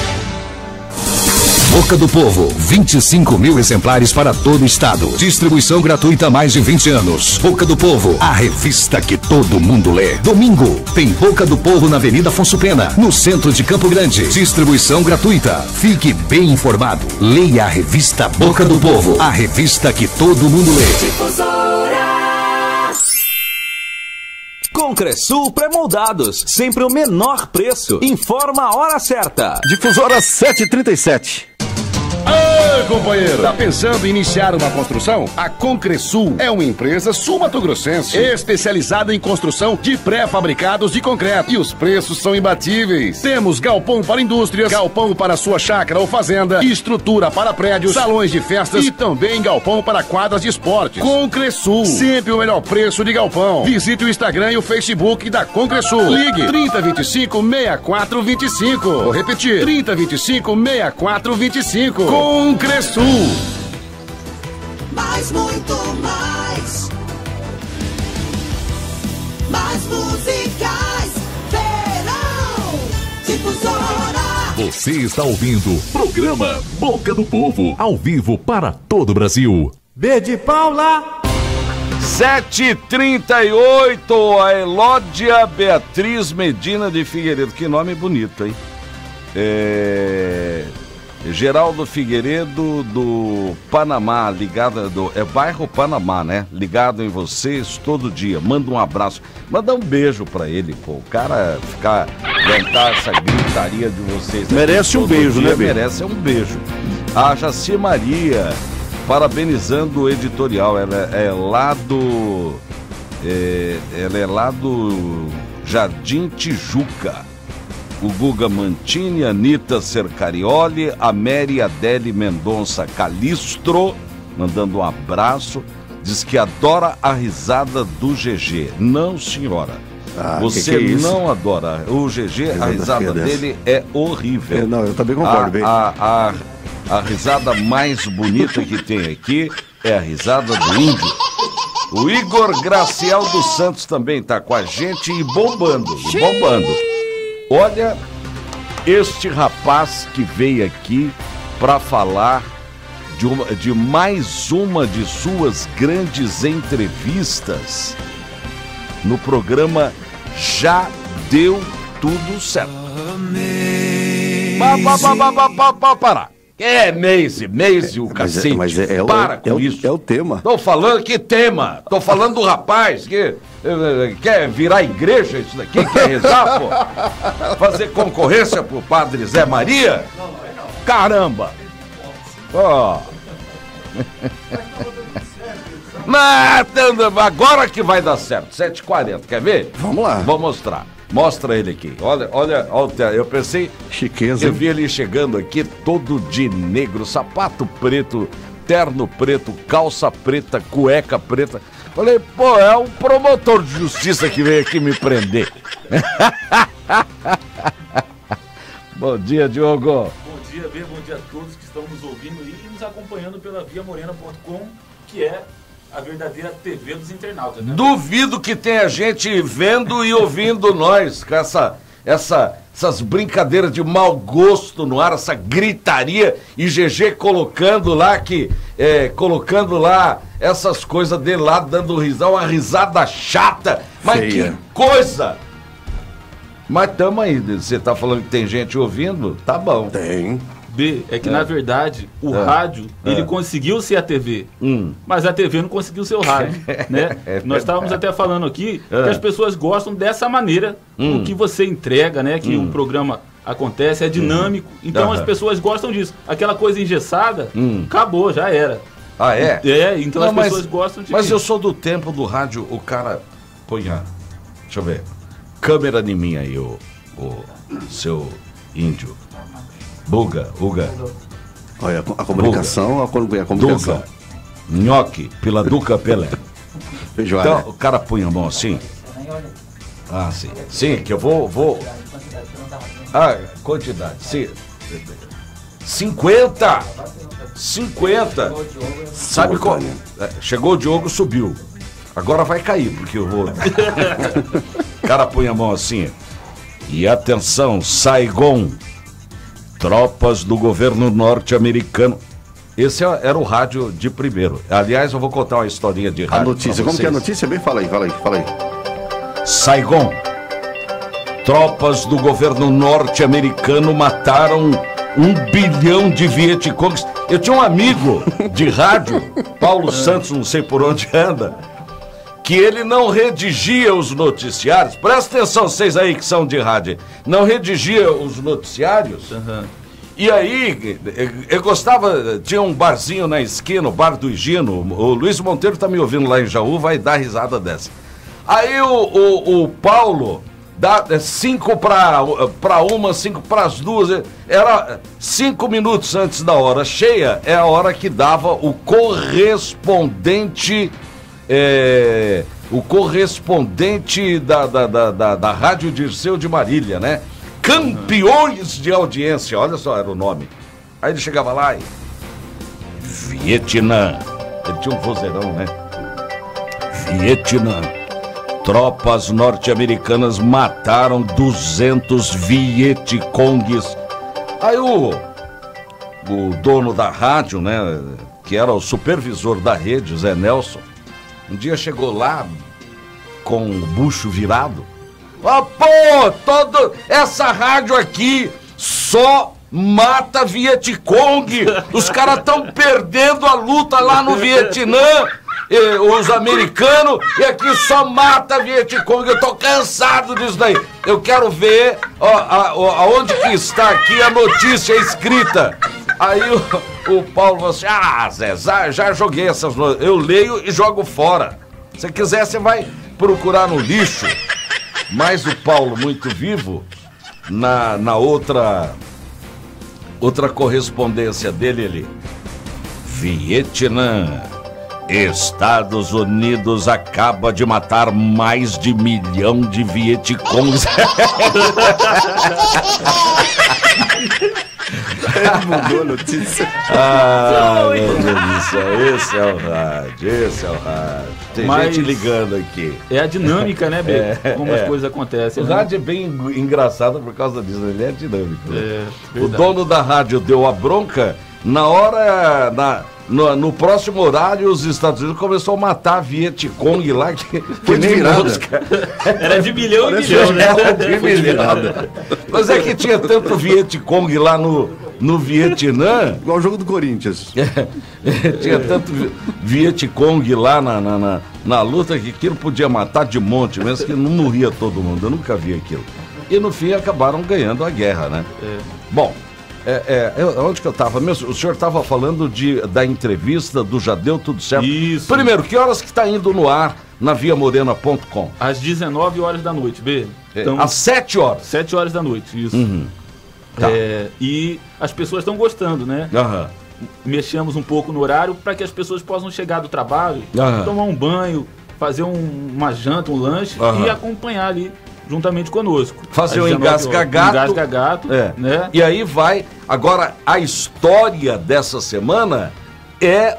Boca do Povo, vinte e cinco mil exemplares para todo o estado. Distribuição gratuita há mais de vinte anos. Boca do Povo, a revista que todo mundo lê. Domingo, tem Boca do Povo na Avenida Afonso Pena, no centro de Campo Grande. Distribuição gratuita. Fique bem informado. Leia a revista Boca do Povo, a revista que todo mundo lê. Concresul Pré-Moldados, sempre o menor preço. Informa a hora certa. Difusora sete e trinta e sete. Ô, companheiro, tá pensando em iniciar uma construção? A Concresul é uma empresa sul-mato-grossense especializada em construção de pré-fabricados de concreto e os preços são imbatíveis. Temos galpão para indústrias, galpão para sua chácara ou fazenda, estrutura para prédios, salões de festas e também galpão para quadras de esportes. Concresul, sempre o melhor preço de galpão. Visite o Instagram e o Facebook da Concresul. Ligue trinta, vinte e cinco, sessenta e quatro, vinte e cinco. Vou repetir, trinta, vinte e cinco, sessenta e quatro, vinte e cinco. Concresul. Mais, muito mais. Mais musicais. Verão Difusora. Você está ouvindo programa Boca do Povo, ao vivo para todo o Brasil. B de Paula. sete e trinta e oito, a Elódia Beatriz Medina de Figueiredo. Que nome bonito, hein? É... Geraldo Figueiredo do Panamá, ligado do é bairro Panamá, né? Ligado em vocês todo dia. Manda um abraço, manda um beijo pra ele, pô. O cara ficar aguentar essa gritaria de vocês. Merece um beijo, dia, né, Bê? Merece um beijo. A Jaci Maria, parabenizando o editorial. Ela é lá do é, ela é lá do Jardim Tijuca. O Guga Mantini, Anitta Cercarioli, a Mary Adele Mendonça Calistro, mandando um abraço, diz que adora a risada do G G. Não, senhora. Ah, Você que que é não adora. O G G, a risada dele é horrível. É, não, eu também concordo, bem. A, a, a, a risada mais bonita que tem aqui é a risada do índio. O Igor Graciel dos Santos também tá com a gente e bombando, e bombando. Olha, este rapaz que veio aqui para falar de, uma, de mais uma de suas grandes entrevistas no programa Já Deu Tudo Certo. Pá, pá, pá, pá, pá, pá, parar. É Maze, Maze o cacete. Mas é, é, para é, com é o, isso. É o tema. Tô falando, que tema? Tô falando do rapaz que eh, quer virar igreja isso daqui, quer rezar, pô? Fazer concorrência pro padre Zé Maria? Caramba! Ó. Oh. Agora que vai dar certo, sete e quarenta, quer ver? Vamos lá. Vou mostrar. Mostra ele aqui. Olha, olha, olha, eu pensei. Chiqueza. Eu vi ele chegando aqui todo de negro, sapato preto, terno preto, calça preta, cueca preta. Falei, pô, é um promotor de justiça que veio aqui me prender. Bom dia, Diogo. Bom dia, Bê, bom dia a todos que estão nos ouvindo e nos acompanhando pela via morena ponto com, que é a verdadeira T V dos internautas, né? Duvido que tenha gente vendo e ouvindo nós com essa, essa, essas brincadeiras de mau gosto no ar, essa gritaria e G G colocando lá que é, colocando lá essas coisas dele lá, dando risada, uma risada chata, mas Feia. que coisa! Mas tamo aí, você tá falando que tem gente ouvindo? Tá bom. Tem. B, é que É. na verdade o É. rádio, É. ele conseguiu ser a T V, hum. mas a T V não conseguiu ser o rádio, né? É Nós estávamos até falando aqui É. que as pessoas gostam dessa maneira, Hum. o que você entrega, né? Que Hum. o programa acontece, é dinâmico, então as Aham. pessoas gostam disso. Aquela coisa engessada, Hum. acabou, já era. Ah, é? É, então Não, as mas- pessoas gostam de... Mas eu sou do tempo do rádio, o cara põe a... Deixa eu ver. Câmera em mim aí, o, o seu índio. Buga, Uga. Olha, a comunicação, a, com- a comunicação. Duca. Nhoque, pela Duca Pelé. Feijoada. Então, o cara põe a mão assim. Ah, sim. Sim, que eu vou... vou... Ah, quantidade. Sim. cinquenta! cinquenta! Sabe qual? É, chegou o Diogo, subiu. Agora vai cair, porque eu vou... O cara põe a mão assim. E atenção, Saigon. Tropas do governo norte-americano. Esse é- era o rádio de primeiro. Aliás, eu vou contar uma historinha de A rádio. notícia, pra como que é a vocês. notícia? Bem, fala aí, fala aí, fala aí. Saigon. Tropas do governo norte-americano mataram um bilhão de vietcongues. Eu tinha um amigo de rádio, Paulo Santos, não sei por onde anda, que ele não redigia os noticiários. Presta atenção, vocês aí que são de rádio. Não redigia os noticiários. Aham. E aí, eu- eu gostava, tinha um barzinho na esquina, o Bar do Higino. O Luiz Monteiro tá me ouvindo lá em Jaú, vai dar risada dessa. Aí o, o, o Paulo dá é, cinco para para uma, cinco para as duas. Era cinco minutos antes da hora cheia, é a hora que dava o correspondente. É, o correspondente da, da, da, da, da Rádio Dirceu de Marília, né? Campeões de audiência, olha só, era o nome. Aí ele chegava lá e... Vietnã. Ele tinha um vozeirão, né? Vietnã. Tropas norte-americanas mataram duzentos vietcongues. Aí o, o dono da rádio, né? Que era o supervisor da rede, o Zé Nelson, Um dia chegou lá com o bucho virado. Ó, oh, pô, todo essa rádio aqui só mata Vietcong. Os caras estão perdendo a luta lá no Vietnã, e, os americanos, e aqui só mata Vietcong. Eu tô cansado disso daí. Eu quero ver ó, a, a, aonde que está aqui a notícia escrita. Aí o, o Paulo falou assim, ah, Zé, já, já joguei essas notícias. Eu leio e jogo fora. Se quiser, você vai procurar no lixo. Mas o Paulo, muito vivo, na, na outra, outra correspondência dele, ele... Vietnã, Estados Unidos acaba de matar mais de milhão de Vietcongs. Mudou a notícia. Ah, meu Deus do céu, esse é o rádio, esse é o rádio. Tem Mas gente ligando aqui. É a dinâmica, né, B? É, Como é. as coisas acontecem. O né? rádio é bem engraçado por causa disso, ele é dinâmico. Né? É, o dono da rádio deu a bronca, na hora, na, no, no próximo horário, os Estados Unidos começou a matar Vietcong lá, que, que nem mosca. Era de milhão em milhão, né? Era de milhão. Mas é que tinha tanto Vietcong lá no, no Vietnã. Igual o jogo do Corinthians. É, tinha tanto Vietcong lá na, na, na, na luta que aquilo podia matar de monte, mesmo que não morria todo mundo. Eu nunca vi aquilo. E no fim acabaram ganhando a guerra, né? É. Bom, é, é, onde que eu estava mesmo? O senhor estava falando de, da entrevista do Já Deu Tudo Certo. Isso. Primeiro, que horas que está indo no ar na via morena ponto com? Às dezenove horas da noite, B. Então, às sete horas? sete horas da noite, isso. Uhum. Tá. É, e as pessoas estão gostando, né? Aham. Mexemos um pouco no horário para que as pessoas possam chegar do trabalho, Aham. tomar um banho, fazer um, uma janta, um lanche Aham. e acompanhar ali juntamente conosco. Fazer Às o dezenove horas. engasga-gato. Engasga-gato, É. né? E aí vai. Agora, a história dessa semana é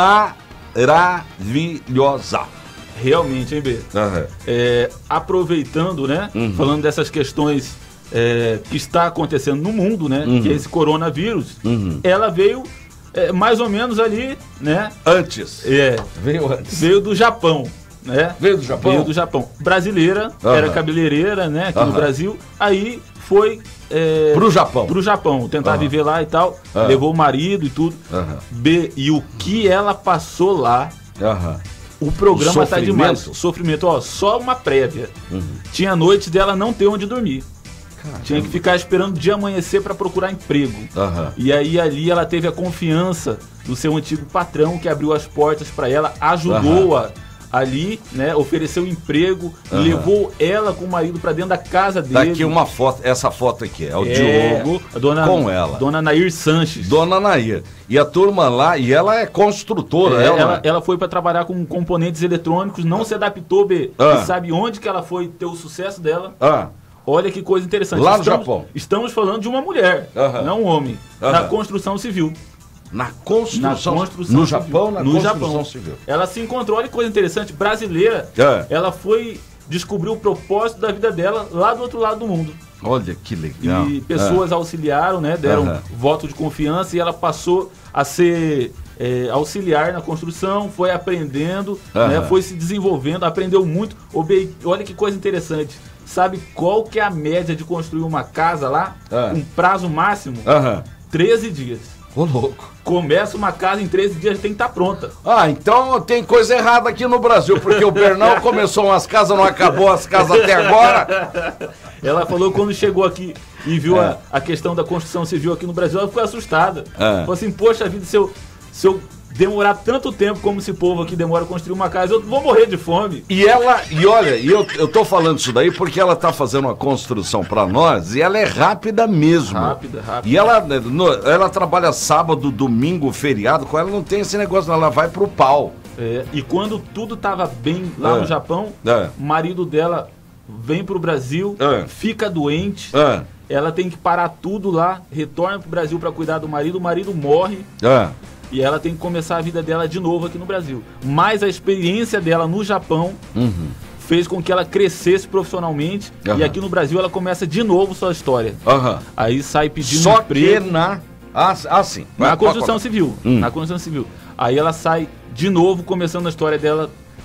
maravilhosa. Realmente, hein, B? Aham. É, aproveitando, né? Uhum. Falando dessas questões é, que está acontecendo no mundo, né? Uhum. Que é esse coronavírus. Uhum. Ela veio é, mais ou menos ali, né? Antes. É. Veio antes. Veio do Japão, né? Veio do Japão? Veio do Japão. Brasileira, Aham. era cabeleireira, né? Aqui Aham. no Brasil. Aí foi... É, Pro Japão. Pro Japão, tentar Aham. viver lá e tal. Aham. Levou o marido e tudo. Aham. B, e o que ela passou lá... Aham. O programa tá Sofrimento? demais. Sofrimento, ó, só uma prévia. Uhum. Tinha noites dela não ter onde dormir. Caramba. Tinha que ficar esperando o dia amanhecer para procurar emprego. Aham. E aí ali ela teve a confiança do seu antigo patrão que abriu as portas para ela, ajudou-a ali, né, ofereceu emprego, Aham. levou ela com o marido para dentro da casa dele. Tá aqui uma foto, essa foto aqui, é o É, Diogo a dona, com ela. Dona Nair Sanches. Dona Nair. E a turma lá, e ela é construtora, É, ela, ela, ela foi para trabalhar com componentes eletrônicos, não se adaptou, B. Ah. E sabe onde que ela foi ter o sucesso dela? Ah, Olha que coisa interessante. Lá no estamos, Japão. Estamos falando de uma mulher, Aham. não um homem. Aham. Na construção civil. na construção, Na construção no civil. Japão, na No construção Japão. civil. Ela se encontrou, olha que coisa interessante, brasileira. É. Ela foi descobrir o propósito da vida dela lá do outro lado do mundo. Olha que legal. E pessoas É. auxiliaram, né? Deram Aham. voto de confiança e ela passou a ser é, auxiliar na construção, foi aprendendo, Aham. né, foi se desenvolvendo, aprendeu muito. Obe... Olha que coisa interessante. Sabe qual que é a média de construir uma casa lá? Ah. Um prazo máximo? Aham. treze dias. Ô, louco. Começa uma casa em treze dias, tem que estar pronta. Ah, então tem coisa errada aqui no Brasil, porque o Bernal começou umas casas, não acabou as casas até agora. Ela falou quando chegou aqui e viu É. a, a questão da construção civil aqui no Brasil, ela ficou assustada. É. Falou assim, poxa vida, se eu, se eu demorar tanto tempo como esse povo aqui demora a construir uma casa, eu vou morrer de fome. E ela, e olha, e eu, eu tô falando isso daí porque ela tá fazendo uma construção pra nós e ela é rápida mesmo. Rápida, rápida. E ela, né, no- ela trabalha sábado, domingo, feriado, com ela não tem esse negócio, ela vai pro pau. É, e quando tudo tava bem lá É. no Japão, É. o marido dela vem pro Brasil, É. fica doente, É. ela tem que parar tudo lá, retorna pro Brasil para cuidar do marido, o marido morre. É. E ela tem que começar a vida dela de novo aqui no Brasil. Mas a experiência dela no Japão Uhum. fez com que ela crescesse profissionalmente. Aham. E aqui no Brasil ela começa de novo sua história. Aham. Aí sai pedindo Só emprego. que na. Ah, ah, sim. Na Vai, construção pode- civil. Hum. Na construção civil. Aí ela sai de novo, começando a história dela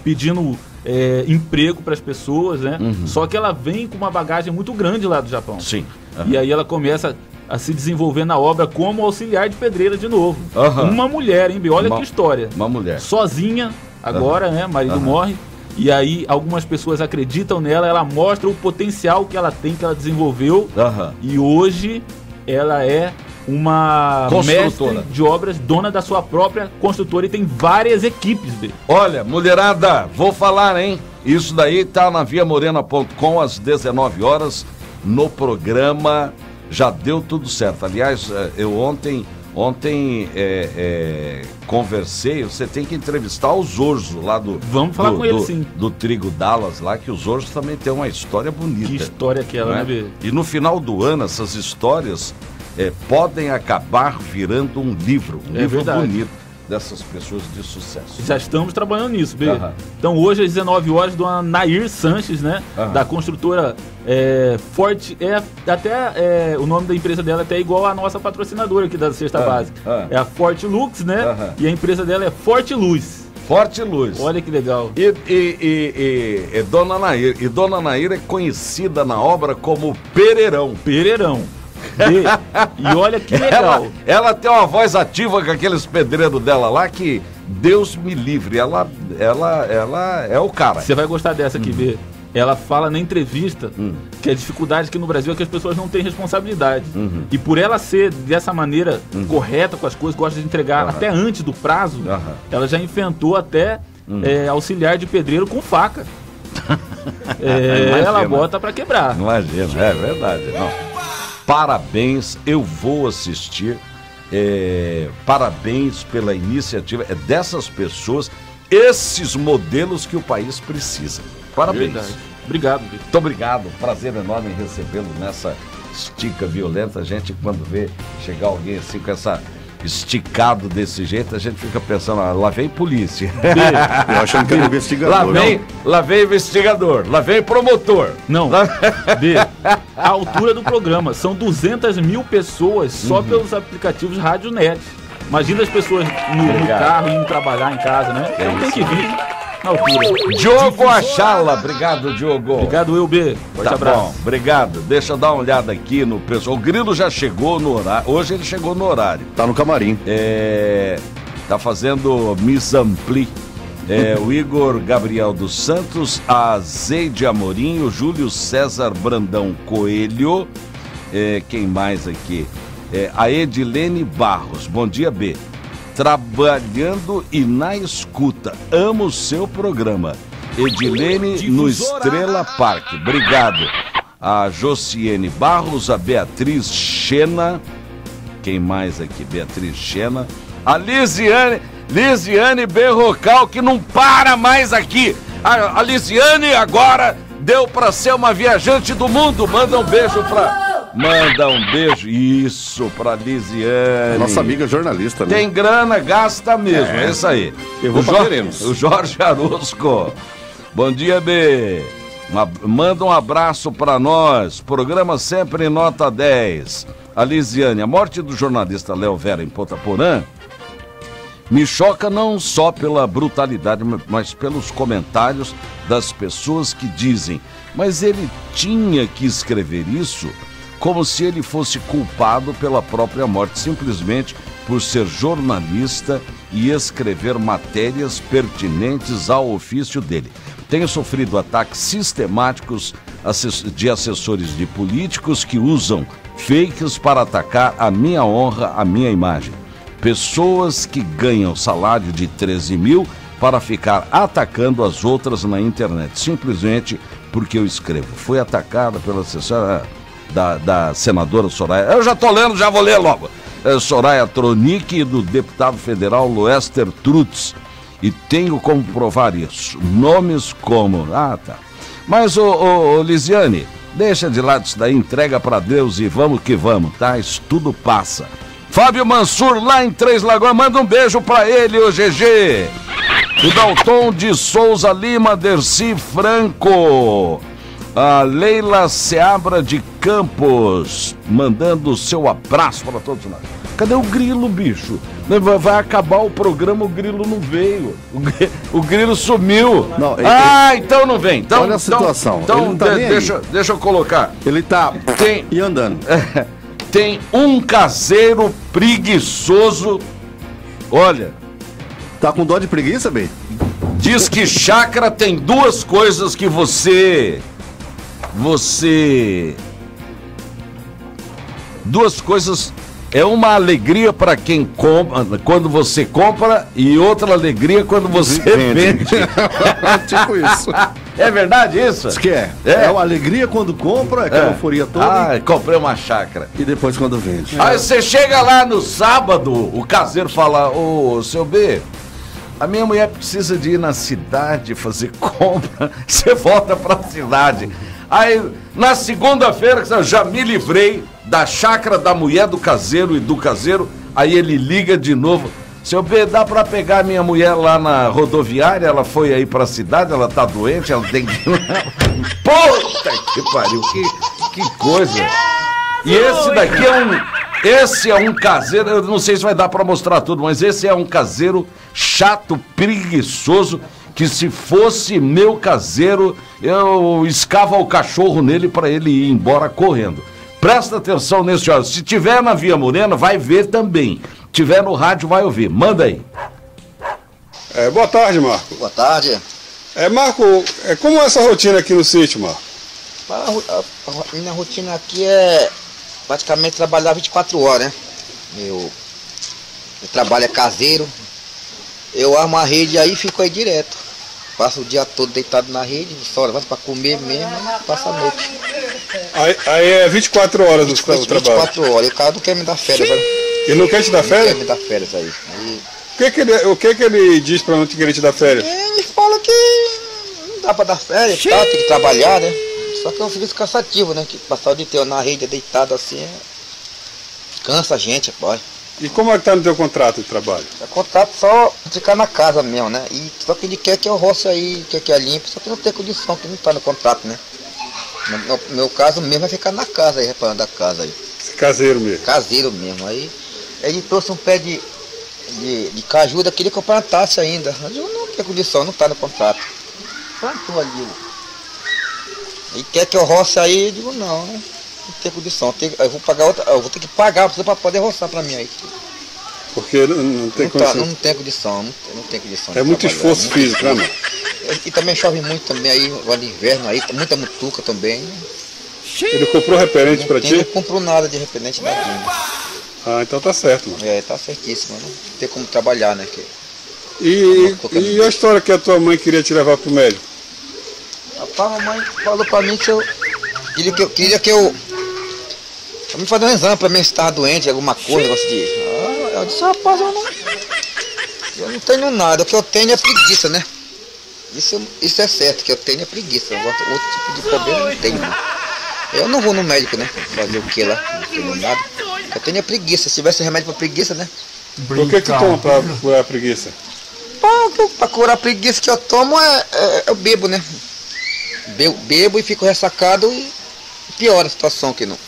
pedindo é, emprego para as pessoas, né? Uhum. Só que ela vem com uma bagagem muito grande lá do Japão. Sim. Uhum. E aí ela começa a se desenvolver na obra como auxiliar de pedreira de novo. Uhum. Uma mulher, hein, Bê? Olha uma, que história. Uma mulher. Sozinha, agora, uhum. né? Marido uhum. morre. E aí algumas pessoas acreditam nela, ela mostra o potencial que ela tem, que ela desenvolveu. Uhum. E hoje ela é uma mestre de obras, dona da sua própria construtora e tem várias equipes dele. Olha, mulherada, vou falar, hein? Isso daí tá na via morena ponto com às dezenove horas no programa Já Deu Tudo Certo. Aliás, eu ontem... Ontem é, é, conversei, você tem que entrevistar o Zorzo lá do... Vamos falar do, com ele, do, sim. Do Trigo Dallas lá, que o Zorzo também tem uma história bonita. Que história aquela, né, Bê? E no final do ano, essas histórias é, podem acabar virando um livro, um é livro verdade. bonito dessas pessoas de sucesso. Já estamos trabalhando nisso, Bê. Uhum. Então hoje às dezenove horas, dona Nair Sanches, né? Uhum. Da construtora é, Forte, é, até é, o nome da empresa dela é até igual à nossa patrocinadora aqui da Cesta uhum. Básica. Uhum. É a Forte Lux, né? Uhum. E a empresa dela é Forte Luz. Forte Luz. Olha que legal. E, e, e, e, e Dona Nair, e Dona Nair é conhecida na obra como Pereirão. Pereirão. E, e olha que legal. Ela, ela tem uma voz ativa com aqueles pedreiros dela lá que Deus me livre. Ela, ela, ela é o cara. Você vai gostar dessa aqui, hum. Bê. Ela fala na entrevista hum. que a dificuldade aqui no Brasil é que as pessoas não têm responsabilidade. Uhum. E por ela ser dessa maneira uhum. correta com as coisas, gosta de entregar uhum. até antes do prazo, uhum. ela já inventou até uhum. é, auxiliar de pedreiro com faca. é, ela bota pra quebrar. Imagina, é verdade. Não. Parabéns, eu vou assistir. É, parabéns pela iniciativa. É dessas pessoas, esses modelos que o país precisa. Parabéns. Verdade. Obrigado, Victor. Muito obrigado. Prazer enorme em recebê-lo nessa estica violenta. A gente, quando vê chegar alguém assim com essa esticado desse jeito, a gente fica pensando, ah, lá vem polícia. Eu achando que era investigador. Lá vem, lá vem investigador, lá vem promotor. Não, lá... B, a altura do programa, são duzentas mil pessoas só uhum. pelos aplicativos Rádio Net. Imagina as pessoas no, no carro, indo trabalhar em casa, né? É então tem que vir na altura. Diogo Achala, obrigado, Diogo. Obrigado, eu, B. Forte tá abraço. Bom, obrigado. Deixa eu dar uma olhada aqui no pessoal. O Grilo já chegou no horário. Hoje ele chegou no horário. Tá no camarim. É. Tá fazendo Miss Ampli. É, o Igor Gabriel dos Santos, a Zeide Amorim, o Júlio César Brandão Coelho. É, quem mais aqui? É, a Edilene Barros. Bom dia, B. Trabalhando e na escuta. Amo o seu programa. Edilene no Estrela Park. Obrigado. A Josiane Barros, a Beatriz Xena. Quem mais aqui? Beatriz Xena. A Lisiane, Lisiane Berrocal, que não para mais aqui. A, a Lisiane agora deu pra ser uma viajante do mundo. Manda um beijo pra... Manda um beijo, isso, pra Lisiane. Nossa amiga jornalista, né? Tem grana, gasta mesmo, é, é isso aí. Eu vou o, pra Jorge, o Jorge Arusco. Bom dia, B. Uma, manda um abraço pra nós. Programa sempre nota dez. A Lisiane, a morte do jornalista Léo Vera em Ponta Porã me choca não só pela brutalidade, mas pelos comentários das pessoas que dizem, mas ele tinha que escrever isso como se ele fosse culpado pela própria morte, simplesmente por ser jornalista e escrever matérias pertinentes ao ofício dele. Tenho sofrido ataques sistemáticos de assessores de políticos que usam fakes para atacar a minha honra, a minha imagem. Pessoas que ganham salário de treze mil para ficar atacando as outras na internet, simplesmente porque eu escrevo. Fui atacada pela assessora... Da, da senadora Soraya, eu já tô lendo, já vou ler logo, é, Soraya Tronic e do deputado federal Loester Trutz, e tenho como provar isso, nomes como, ah tá, mas ô, ô, ô Lisiane, deixa de lado isso daí, entrega pra Deus e vamos que vamos, tá, isso tudo passa. Fábio Mansur lá em Três Lagoas, manda um beijo pra ele, o G G. O Dalton de Souza Lima, Dercy Franco. A Leila Seabra de Campos, mandando o seu abraço para todos nós. Cadê o Grilo, bicho? Vai acabar o programa, o Grilo não veio. O, gr- o Grilo sumiu. Não, ele, ah, então não vem. Então, olha a situação. Então, ele não tá de- nem deixa, aí. deixa eu colocar. Ele tá Tem, e andando. tem um caseiro preguiçoso. Olha. Tá com dó de preguiça, bem? Diz que chácara tem duas coisas que você. Você. Duas coisas. É uma alegria para quem compra, quando você compra, e outra alegria quando você vende. Tipo isso. É verdade isso? Diz que é. É, é uma alegria quando compra, aquela euforia toda. Ah, comprei uma chácara. E depois quando vende. Aí você chega lá no sábado, o caseiro fala: ô, seu B, a minha mulher precisa de ir na cidade fazer compra. Você volta pra cidade. Aí, na segunda-feira, eu já me livrei da chácara da mulher do caseiro e do caseiro. Aí ele liga de novo: seu B, dá pra pegar minha mulher lá na rodoviária? Ela foi aí pra cidade, ela tá doente, ela tem que... Puta que pariu, que, que coisa. E esse daqui é um... Esse é um caseiro, eu não sei se vai dar pra mostrar tudo, mas esse é um caseiro chato, preguiçoso, que se fosse meu caseiro, eu escava o cachorro nele pra ele ir embora correndo. Presta atenção nesse áudio. Se tiver na Via Morena, vai ver também. Se tiver no rádio, vai ouvir. Manda aí. É, boa tarde, Marco. Boa tarde. É, Marco, é, como é essa rotina aqui no sítio, Marco? A, a, a minha rotina aqui é praticamente trabalhar vinte e quatro horas, né? Meu, meu trabalho é caseiro. Eu armo a rede aí e fico aí direto. Passo o dia todo deitado na rede, só levanto pra comer mesmo, passa a noite. Aí, aí é vinte e quatro horas do trabalho. vinte e quatro horas, e o cara não quer me dar férias. Vai... Ele não quer te dar férias? Não quer me dar férias aí. aí... O, que que ele, o que que ele diz pra não te querer te dar férias? Ele fala que não dá pra dar férias, tá, tem que trabalhar, né? Só que é um serviço cansativo, né? Que passar o dia inteiro na rede deitado assim, é... cansa a gente, pô. E como é que tá no teu contrato de trabalho? É contrato só ficar na casa mesmo, né? E só que ele quer que eu roce aí, quer que eu limpe, só que não tem condição, que não tá no contrato, né? No meu, meu caso mesmo é ficar na casa aí, reparando a casa aí. Caseiro mesmo? Caseiro mesmo. Aí ele trouxe um pé de, de, de caju, queria que eu plantasse ainda. Mas eu não tenho condição, não tá no contrato. Plantou ali. Ele quer que eu roce aí, eu digo não, né? Não tem condição, eu, tenho, eu vou pagar outra, eu vou ter que pagar para poder roçar para mim aí. Porque não, não tem não condição. Tá, não tem condição, não, não tem condição. É muito esforço muito físico, né, mano? E também chove muito também aí, agora de inverno aí, muita mutuca também. Ele comprou repelente para ti? Não comprou nada de repelente nadinho. Ah, então tá certo, mano. É, tá certíssimo, não tem como trabalhar, né? Que... E, e a história que a tua mãe queria te levar pro médico? Rapaz, a mamãe falou pra mim que eu queria que eu, queria que eu pra mim fazer um exame pra mim se estava doente, alguma coisa, negócio de... Ah, eu disse, rapaz, eu não... Eu não tenho nada, o que eu tenho é preguiça, né? Isso, isso é certo, que eu tenho é preguiça, outro, outro tipo de problema eu não tenho. Né? Eu não vou no médico, né? Fazer o que lá, não tenho nada. Eu tenho é preguiça, se tivesse remédio pra preguiça, né? O que que tu toma pra curar a preguiça? Pra, pra curar a preguiça que eu tomo, é, é, eu bebo, né? Bebo, bebo e fico ressacado e piora a situação que não...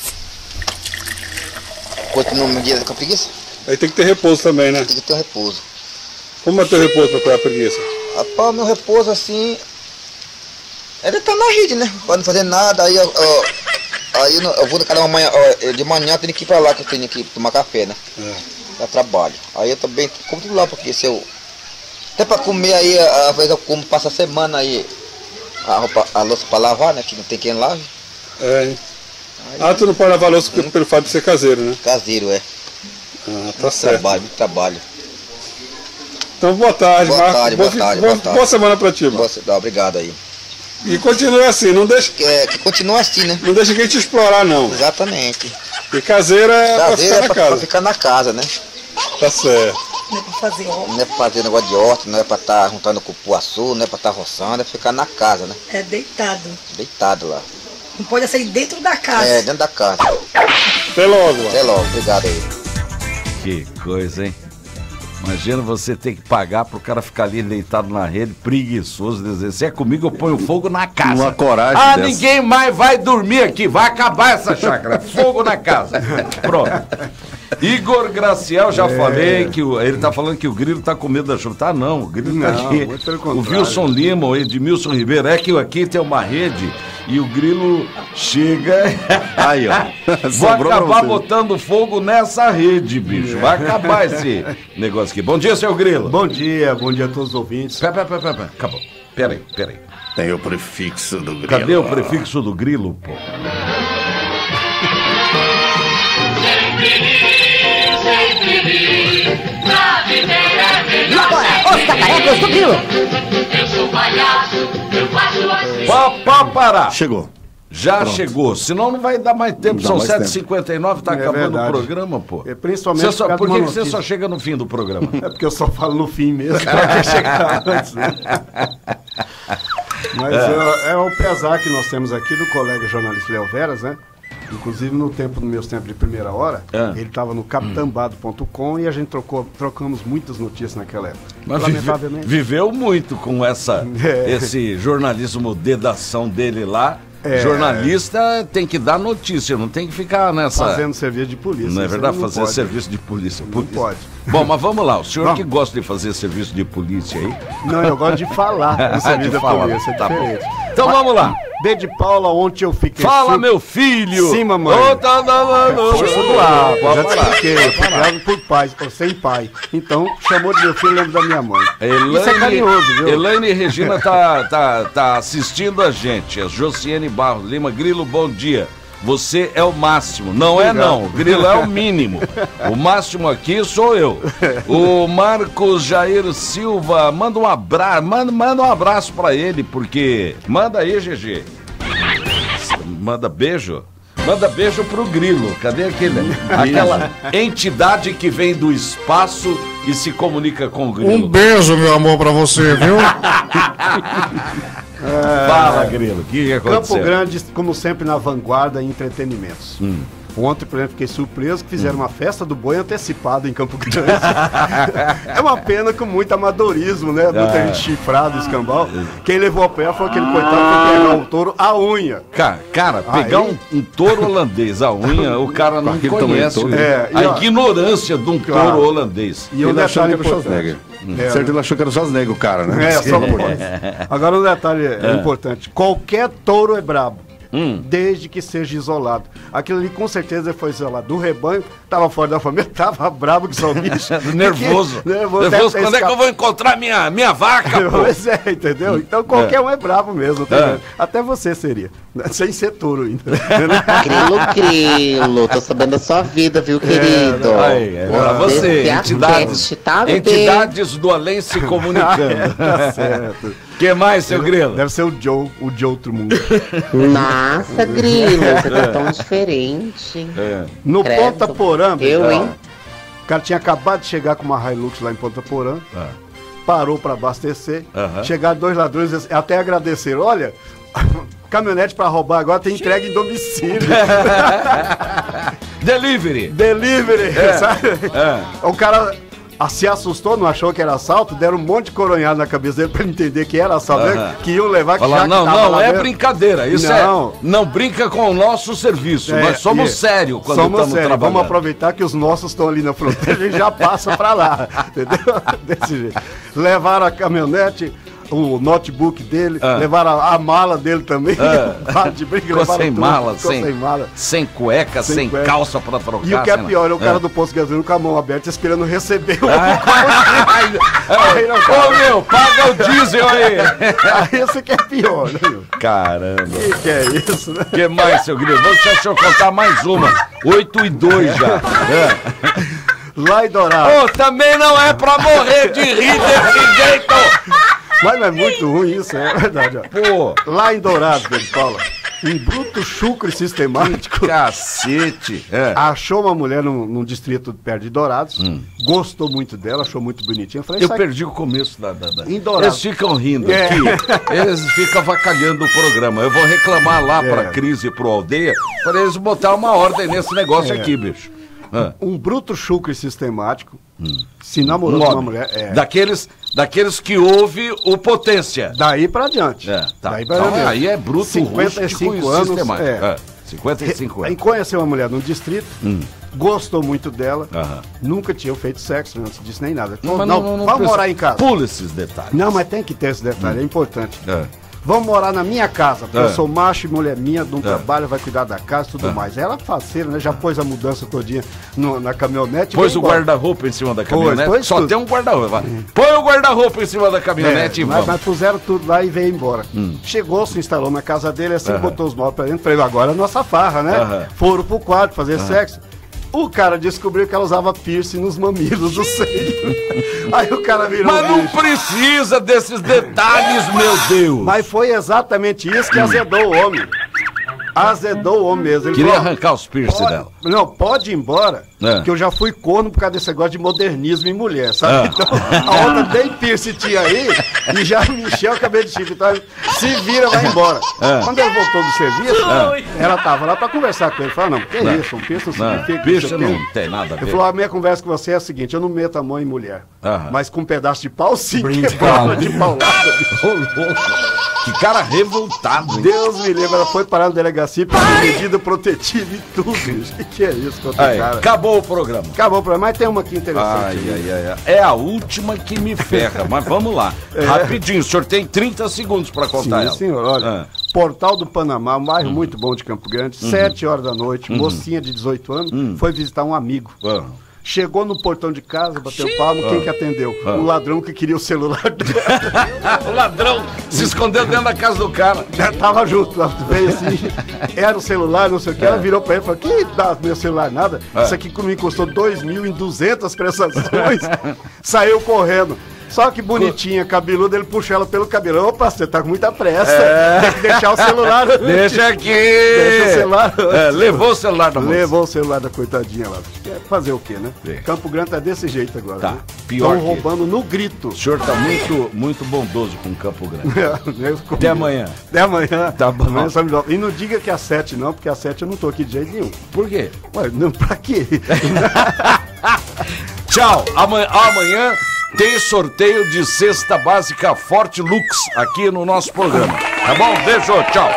Continuo meu dia com a preguiça. Aí tem que ter repouso também, né? Tem que ter repouso. Como é teu repouso pra curar a preguiça? Rapaz, meu repouso assim... É deitar na rede, né? Pra não fazer nada, aí eu... eu aí eu, eu vou cada manhã, de manhã eu tenho que ir pra lá, que eu tenho que tomar café, né? É. Pra trabalho. Aí eu também como tudo lá, porque se eu... Até pra comer aí, às vezes eu como, passo a semana aí... A, roupa, a louça pra lavar, né? Que não tem quem lave. É, hein? Aí, ah, tu não pode lavar louça hum, pelo fato de ser caseiro, né? Caseiro, é. Ah, tá muito certo. Trabalho, muito trabalho. Então, boa tarde, boa Marcos. Tarde, boa, boa tarde, boa, boa tarde. Boa semana pra ti, Marcos. Boa, obrigado aí. E continue assim, não deixa... É, que continue assim, né? Não deixa ninguém te explorar, não. Exatamente. E caseiro é caseiro pra ficar é na pra, casa. Pra ficar na casa, né? Tá certo. Não é pra fazer horta. Não é pra fazer negócio de horta, não é pra estar tá juntando cupuaçu, não é pra estar tá roçando, é ficar na casa, né? É deitado. Deitado lá. Não pode sair dentro da casa. É, dentro da casa. Até logo. Até logo, obrigado aí. Que coisa, hein? Imagina você ter que pagar pro cara ficar ali deitado na rede, preguiçoso, dizer, se é comigo eu ponho fogo na casa. Uma coragem Ah, dessa. Ninguém mais vai dormir aqui, vai acabar essa chácara, fogo na casa. Pronto. Igor Graciel, já É. falei que o, ele tá falando que o Grilo tá com medo da chuva. Tá não, o Grilo tá Não, aqui. muito pelo O contrário. Wilson Lima, o Edmilson Ribeiro, é que aqui tem uma rede e o Grilo chega... Aí, ó. Vou Sobrou pra acabar você. botando fogo nessa rede, bicho. Vai acabar esse negócio aqui. Bom dia, seu Grilo. Bom dia, bom dia a todos os ouvintes. Pera, pera, pera, pera. Acabou. Pera aí, pera aí. Tem o prefixo do Grilo. Cadê o prefixo do Grilo, pô? E agora, os cacarecos do Grilo. Eu sou palhaço, eu faço assim. Pá, pá, parar. Chegou. Já Pronto. chegou. Senão não vai dar mais tempo. Não dá São mais sete e tempo. cinquenta e nove, tá É acabando verdade. o programa, pô. É, principalmente Você só- por causa por de que uma que você notícia. só chega no fim do programa? É porque eu só falo no fim mesmo, pra quem chegar antes, né? Mas É. é. é o pesar que nós temos aqui do colega jornalista Léo Veras, né? Inclusive no tempo, no meus tempos de primeira hora, É. ele estava no capitambado ponto com e a gente trocou, trocamos muitas notícias naquela época. Mas vive- Lamentavelmente. viveu muito com essa, É. esse jornalismo dedação dele lá. É. Jornalista tem que dar notícia, não tem que ficar nessa... Fazendo serviço de polícia. Não é isso verdade? não Fazer pode. serviço de polícia. Não polícia. pode. Bom, mas vamos lá. O senhor Vamos. que gosta de fazer serviço de polícia aí... Não, eu gosto de falar do De serviço da falar. polícia, é Tá bom. diferente. Então vamos lá. B de Paula, ontem eu fiquei... Fala, sur- meu filho! Sim, mamãe. Ô, tá, tá, tá, tá, Força tá. do ar, Pode já te parar. expliquei, eu fui criado por pais, por sem pai. Então, chamou de meu filho, lembro da minha mãe. Elaine, Isso é carinhoso, viu? Elaine Regina tá, tá, tá assistindo a gente. A Josiane Barros Lima, Grilo, bom dia. Você é o máximo. Não é Obrigado. não, Grilo é o mínimo. O máximo aqui sou eu. O Marcos Jair Silva, manda um abraço, manda, manda um abraço pra ele, porque... Manda aí, G G. Manda beijo. Manda beijo pro Grilo. Cadê aquele? Aquela entidade que vem do espaço e se comunica com o Grilo. Um beijo, meu amor, pra você, viu? Fala, Grilo, o que, que aconteceu? Campo Grande, como sempre, na vanguarda em entretenimentos. Hum. Ontem, por exemplo, fiquei surpreso que fizeram uma festa do boi antecipada em Campo Grande. É uma pena com muito amadorismo, né? Muita Ah. gente chifrada, escambau. Quem levou a pé foi aquele coitado que foi pegar o touro à unha. Cara, cara Aí- pegar um, um touro holandês à unha, o cara não Aquele conhece tamanho todo. É, e a ó- ignorância de um Claro. touro holandês. E um Ele achou que detalhe era o importante. Schwarzenegger. É, Certo, ele achou que era o Schwarzenegger, o cara, né? É, só por isso. Agora um detalhe é, É. importante. Qualquer touro é brabo. Hum. Desde que seja isolado. Aquilo ali com certeza foi isolado. Do rebanho, tava fora da família, tava brabo que só o bicho. Nervoso. Que- nervoso. Nervoso. Deve ter Quando é que eu vou encontrar minha, minha vaca, pô? Pois é, entendeu? Então qualquer um é brabo mesmo. tá É. vendo? Até você seria. Sem ser touro ainda. Grilo, grilo, tô sabendo da sua vida, viu, querido? Aí, é pra você, Esse entidades, cast, tá, bebê? entidades do além se comunicando. Tá certo. que mais, seu Grilo? Deve ser o Joe, o de outro mundo. Nossa, grilo, você tá tão diferente. É. No Credo. Ponta Porã, Eu, Beto, hein? o cara tinha acabado de chegar com uma Hilux lá em Ponta Porã, Ah. parou para abastecer, Aham. chegaram dois ladrões e até agradeceram. Olha, caminhonete para roubar agora tem entrega em domicílio. Delivery. Delivery, É. sabe? É. O cara ah, se assustou, não achou que era assalto, deram um monte de coronhado na cabeça dele para ele entender que era assalto, né? Aham. Que iam levar que Falar, já que não, tava não, lá é dentro. brincadeira. Isso Não. é. Não brinca com o nosso serviço. É, Nós somos e- sérios quando somos estamos sérios. trabalhando. Vamos aproveitar que os nossos estão ali na fronteira e já passa para lá. Entendeu? Desse jeito. Levaram a caminhonete, o notebook dele, Ah. levaram a, a mala dele também. Ah. Para de brinca, Ficou levaram sem tudo, mala, ficou sem, sem mala. sem cueca, sem, Sem cueca. calça pra trocar. E o que é sem pior, é o nada. cara É. do posto de gasolina com a mão aberta esperando receber o Ai, Aí, não, cara. Ô meu, paga o diesel aí! Aí isso que é pior, né, meu? Caramba. Que que é isso, né? O que mais, seu Grilo? Vamos deixar eu contar mais uma. oito e dois já. É. Lá em Dourado. Ô, também não é pra morrer de rir desse jeito! Mas não é muito ruim isso, é verdade. Ó. Pô. Lá em Dourados, Pedro Paula, um bruto chucre sistemático. Cacete. É. Achou uma mulher num, num distrito perto de Dourados, Hum. gostou muito dela, achou muito bonitinha. Falei, Eu "Sai- perdi o começo da. da, da... Em Dourados. Eles ficam rindo É. aqui. Eles ficam avacalhando o programa. Eu vou reclamar lá É. pra Crise e pro Aldeia para eles botar uma ordem nesse negócio É. aqui, bicho. Ah. Um bruto chucre sistemático se namorou Um com uma homem. mulher. É. Daqueles, daqueles que ouve o potência. Daí pra diante. É, tá. Daí pra Então, diante. aí é bruto, cinquenta e rústico cinco e anos. sistemático. É. É. cinquenta e cinco Aí anos. conheceu uma mulher num distrito, Hum. gostou muito dela, Aham. nunca tinham feito sexo, não se disse nem nada. Não, Não, mas não- não- não vamos precisa- morar em casa. Pula esses detalhes. Não, mas tem que ter esse detalhe, Hum. é importante. É. Vamos morar na minha casa, porque É. eu sou macho e mulher minha, não É. trabalha, vai cuidar da casa e tudo É. mais. Ela faceira, né? Já pôs a mudança todinha no- na caminhonete. e Pôs veio o embora. guarda-roupa em cima da Pôs, caminhonete. pôs Só tudo. tem um guarda-roupa. vai. Põe o guarda-roupa em cima da caminhonete É, e mas, vamos. mas puseram tudo lá e veio embora. Hum. Chegou, se instalou na casa dele, assim, Aham. botou os móveis pra dentro. Falei, agora é nossa farra, né? Aham. Foram pro quarto fazer Aham. sexo. O cara descobriu que ela usava piercing nos mamilos do seio. Aí o cara virou. Mas não bicho. precisa desses detalhes, meu Deus. Mas foi exatamente isso que azedou o homem. Azedou o homem mesmo. Ele Queria falou, arrancar os piercing pode- dela. Não, pode ir embora, É. que eu já fui corno por causa desse negócio de modernismo em mulher, sabe? É. Então, a outra tem piercing tinha aí e já me encheu o cabelo de chifre. Então, se vira, vai embora. É. Quando ele voltou do serviço, É. ela tava lá pra conversar com ele. Falou, não, que Não. isso, um piercing não Não, significa que piercing você não tem nada a ver. Ele falou, a minha conversa com você é a seguinte, eu não meto a mão em mulher, Aham. mas com um pedaço de pau sim, Brinca. quebrava de paulada. Ô, louco. Que cara revoltado, hein? Deus me livre, ela foi parar na delegacia por medida protetiva e tudo, gente. O que, que é isso contra o Aí, cara? acabou o programa. Acabou o programa, mas tem uma aqui interessante. Ai, ai, ai, ai. É a última que me ferra, mas vamos lá. É. Rapidinho, o senhor tem trinta segundos pra contar Sim, ela. senhor, olha. Ah. Portal do Panamá, um bairro muito bom de Campo Grande, Uhum. sete horas da noite, Uhum. mocinha de dezoito anos, Uhum. foi visitar um amigo. Ah. Chegou no portão de casa, bateu palmo, quem Ah. que atendeu? Ah. O ladrão que queria o celular dela. O ladrão se escondeu dentro da casa do cara. Já tava junto, ela veio assim, era o celular, não sei o que, ela virou pra ele e falou, que dá meu celular nada? É. Isso aqui me custou dois mil e duzentas prestações, saiu correndo. Só que bonitinha, cabeluda, ele puxou ela pelo cabelo. Opa, você tá com muita pressa. É. Tem que deixar o celular antes. Deixa aqui. Deixa o celular antes. É, levou o celular da moça. Levou o celular da coitadinha lá. Quer fazer o quê, né? É. Campo Grande tá desse jeito agora. Tá, né? pior Tão que- roubando no grito. O senhor tá muito, muito bondoso com Campo Grande. Eu comi. Até amanhã. Até amanhã. Tá bom. Amanhã só me dá- E não diga que é às sete, não, porque às sete eu não tô aqui de jeito nenhum. Por quê? Ué, não, pra quê? Tchau. Amanhã, amanhã tem sorteio de cesta básica Forte Lux aqui no nosso programa. Tá bom? Beijo, tchau.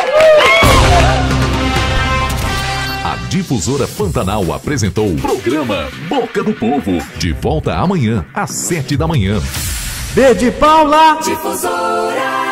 A Difusora Pantanal apresentou o programa Boca do Povo. De volta amanhã, às sete da manhã. B de Paula. Difusora.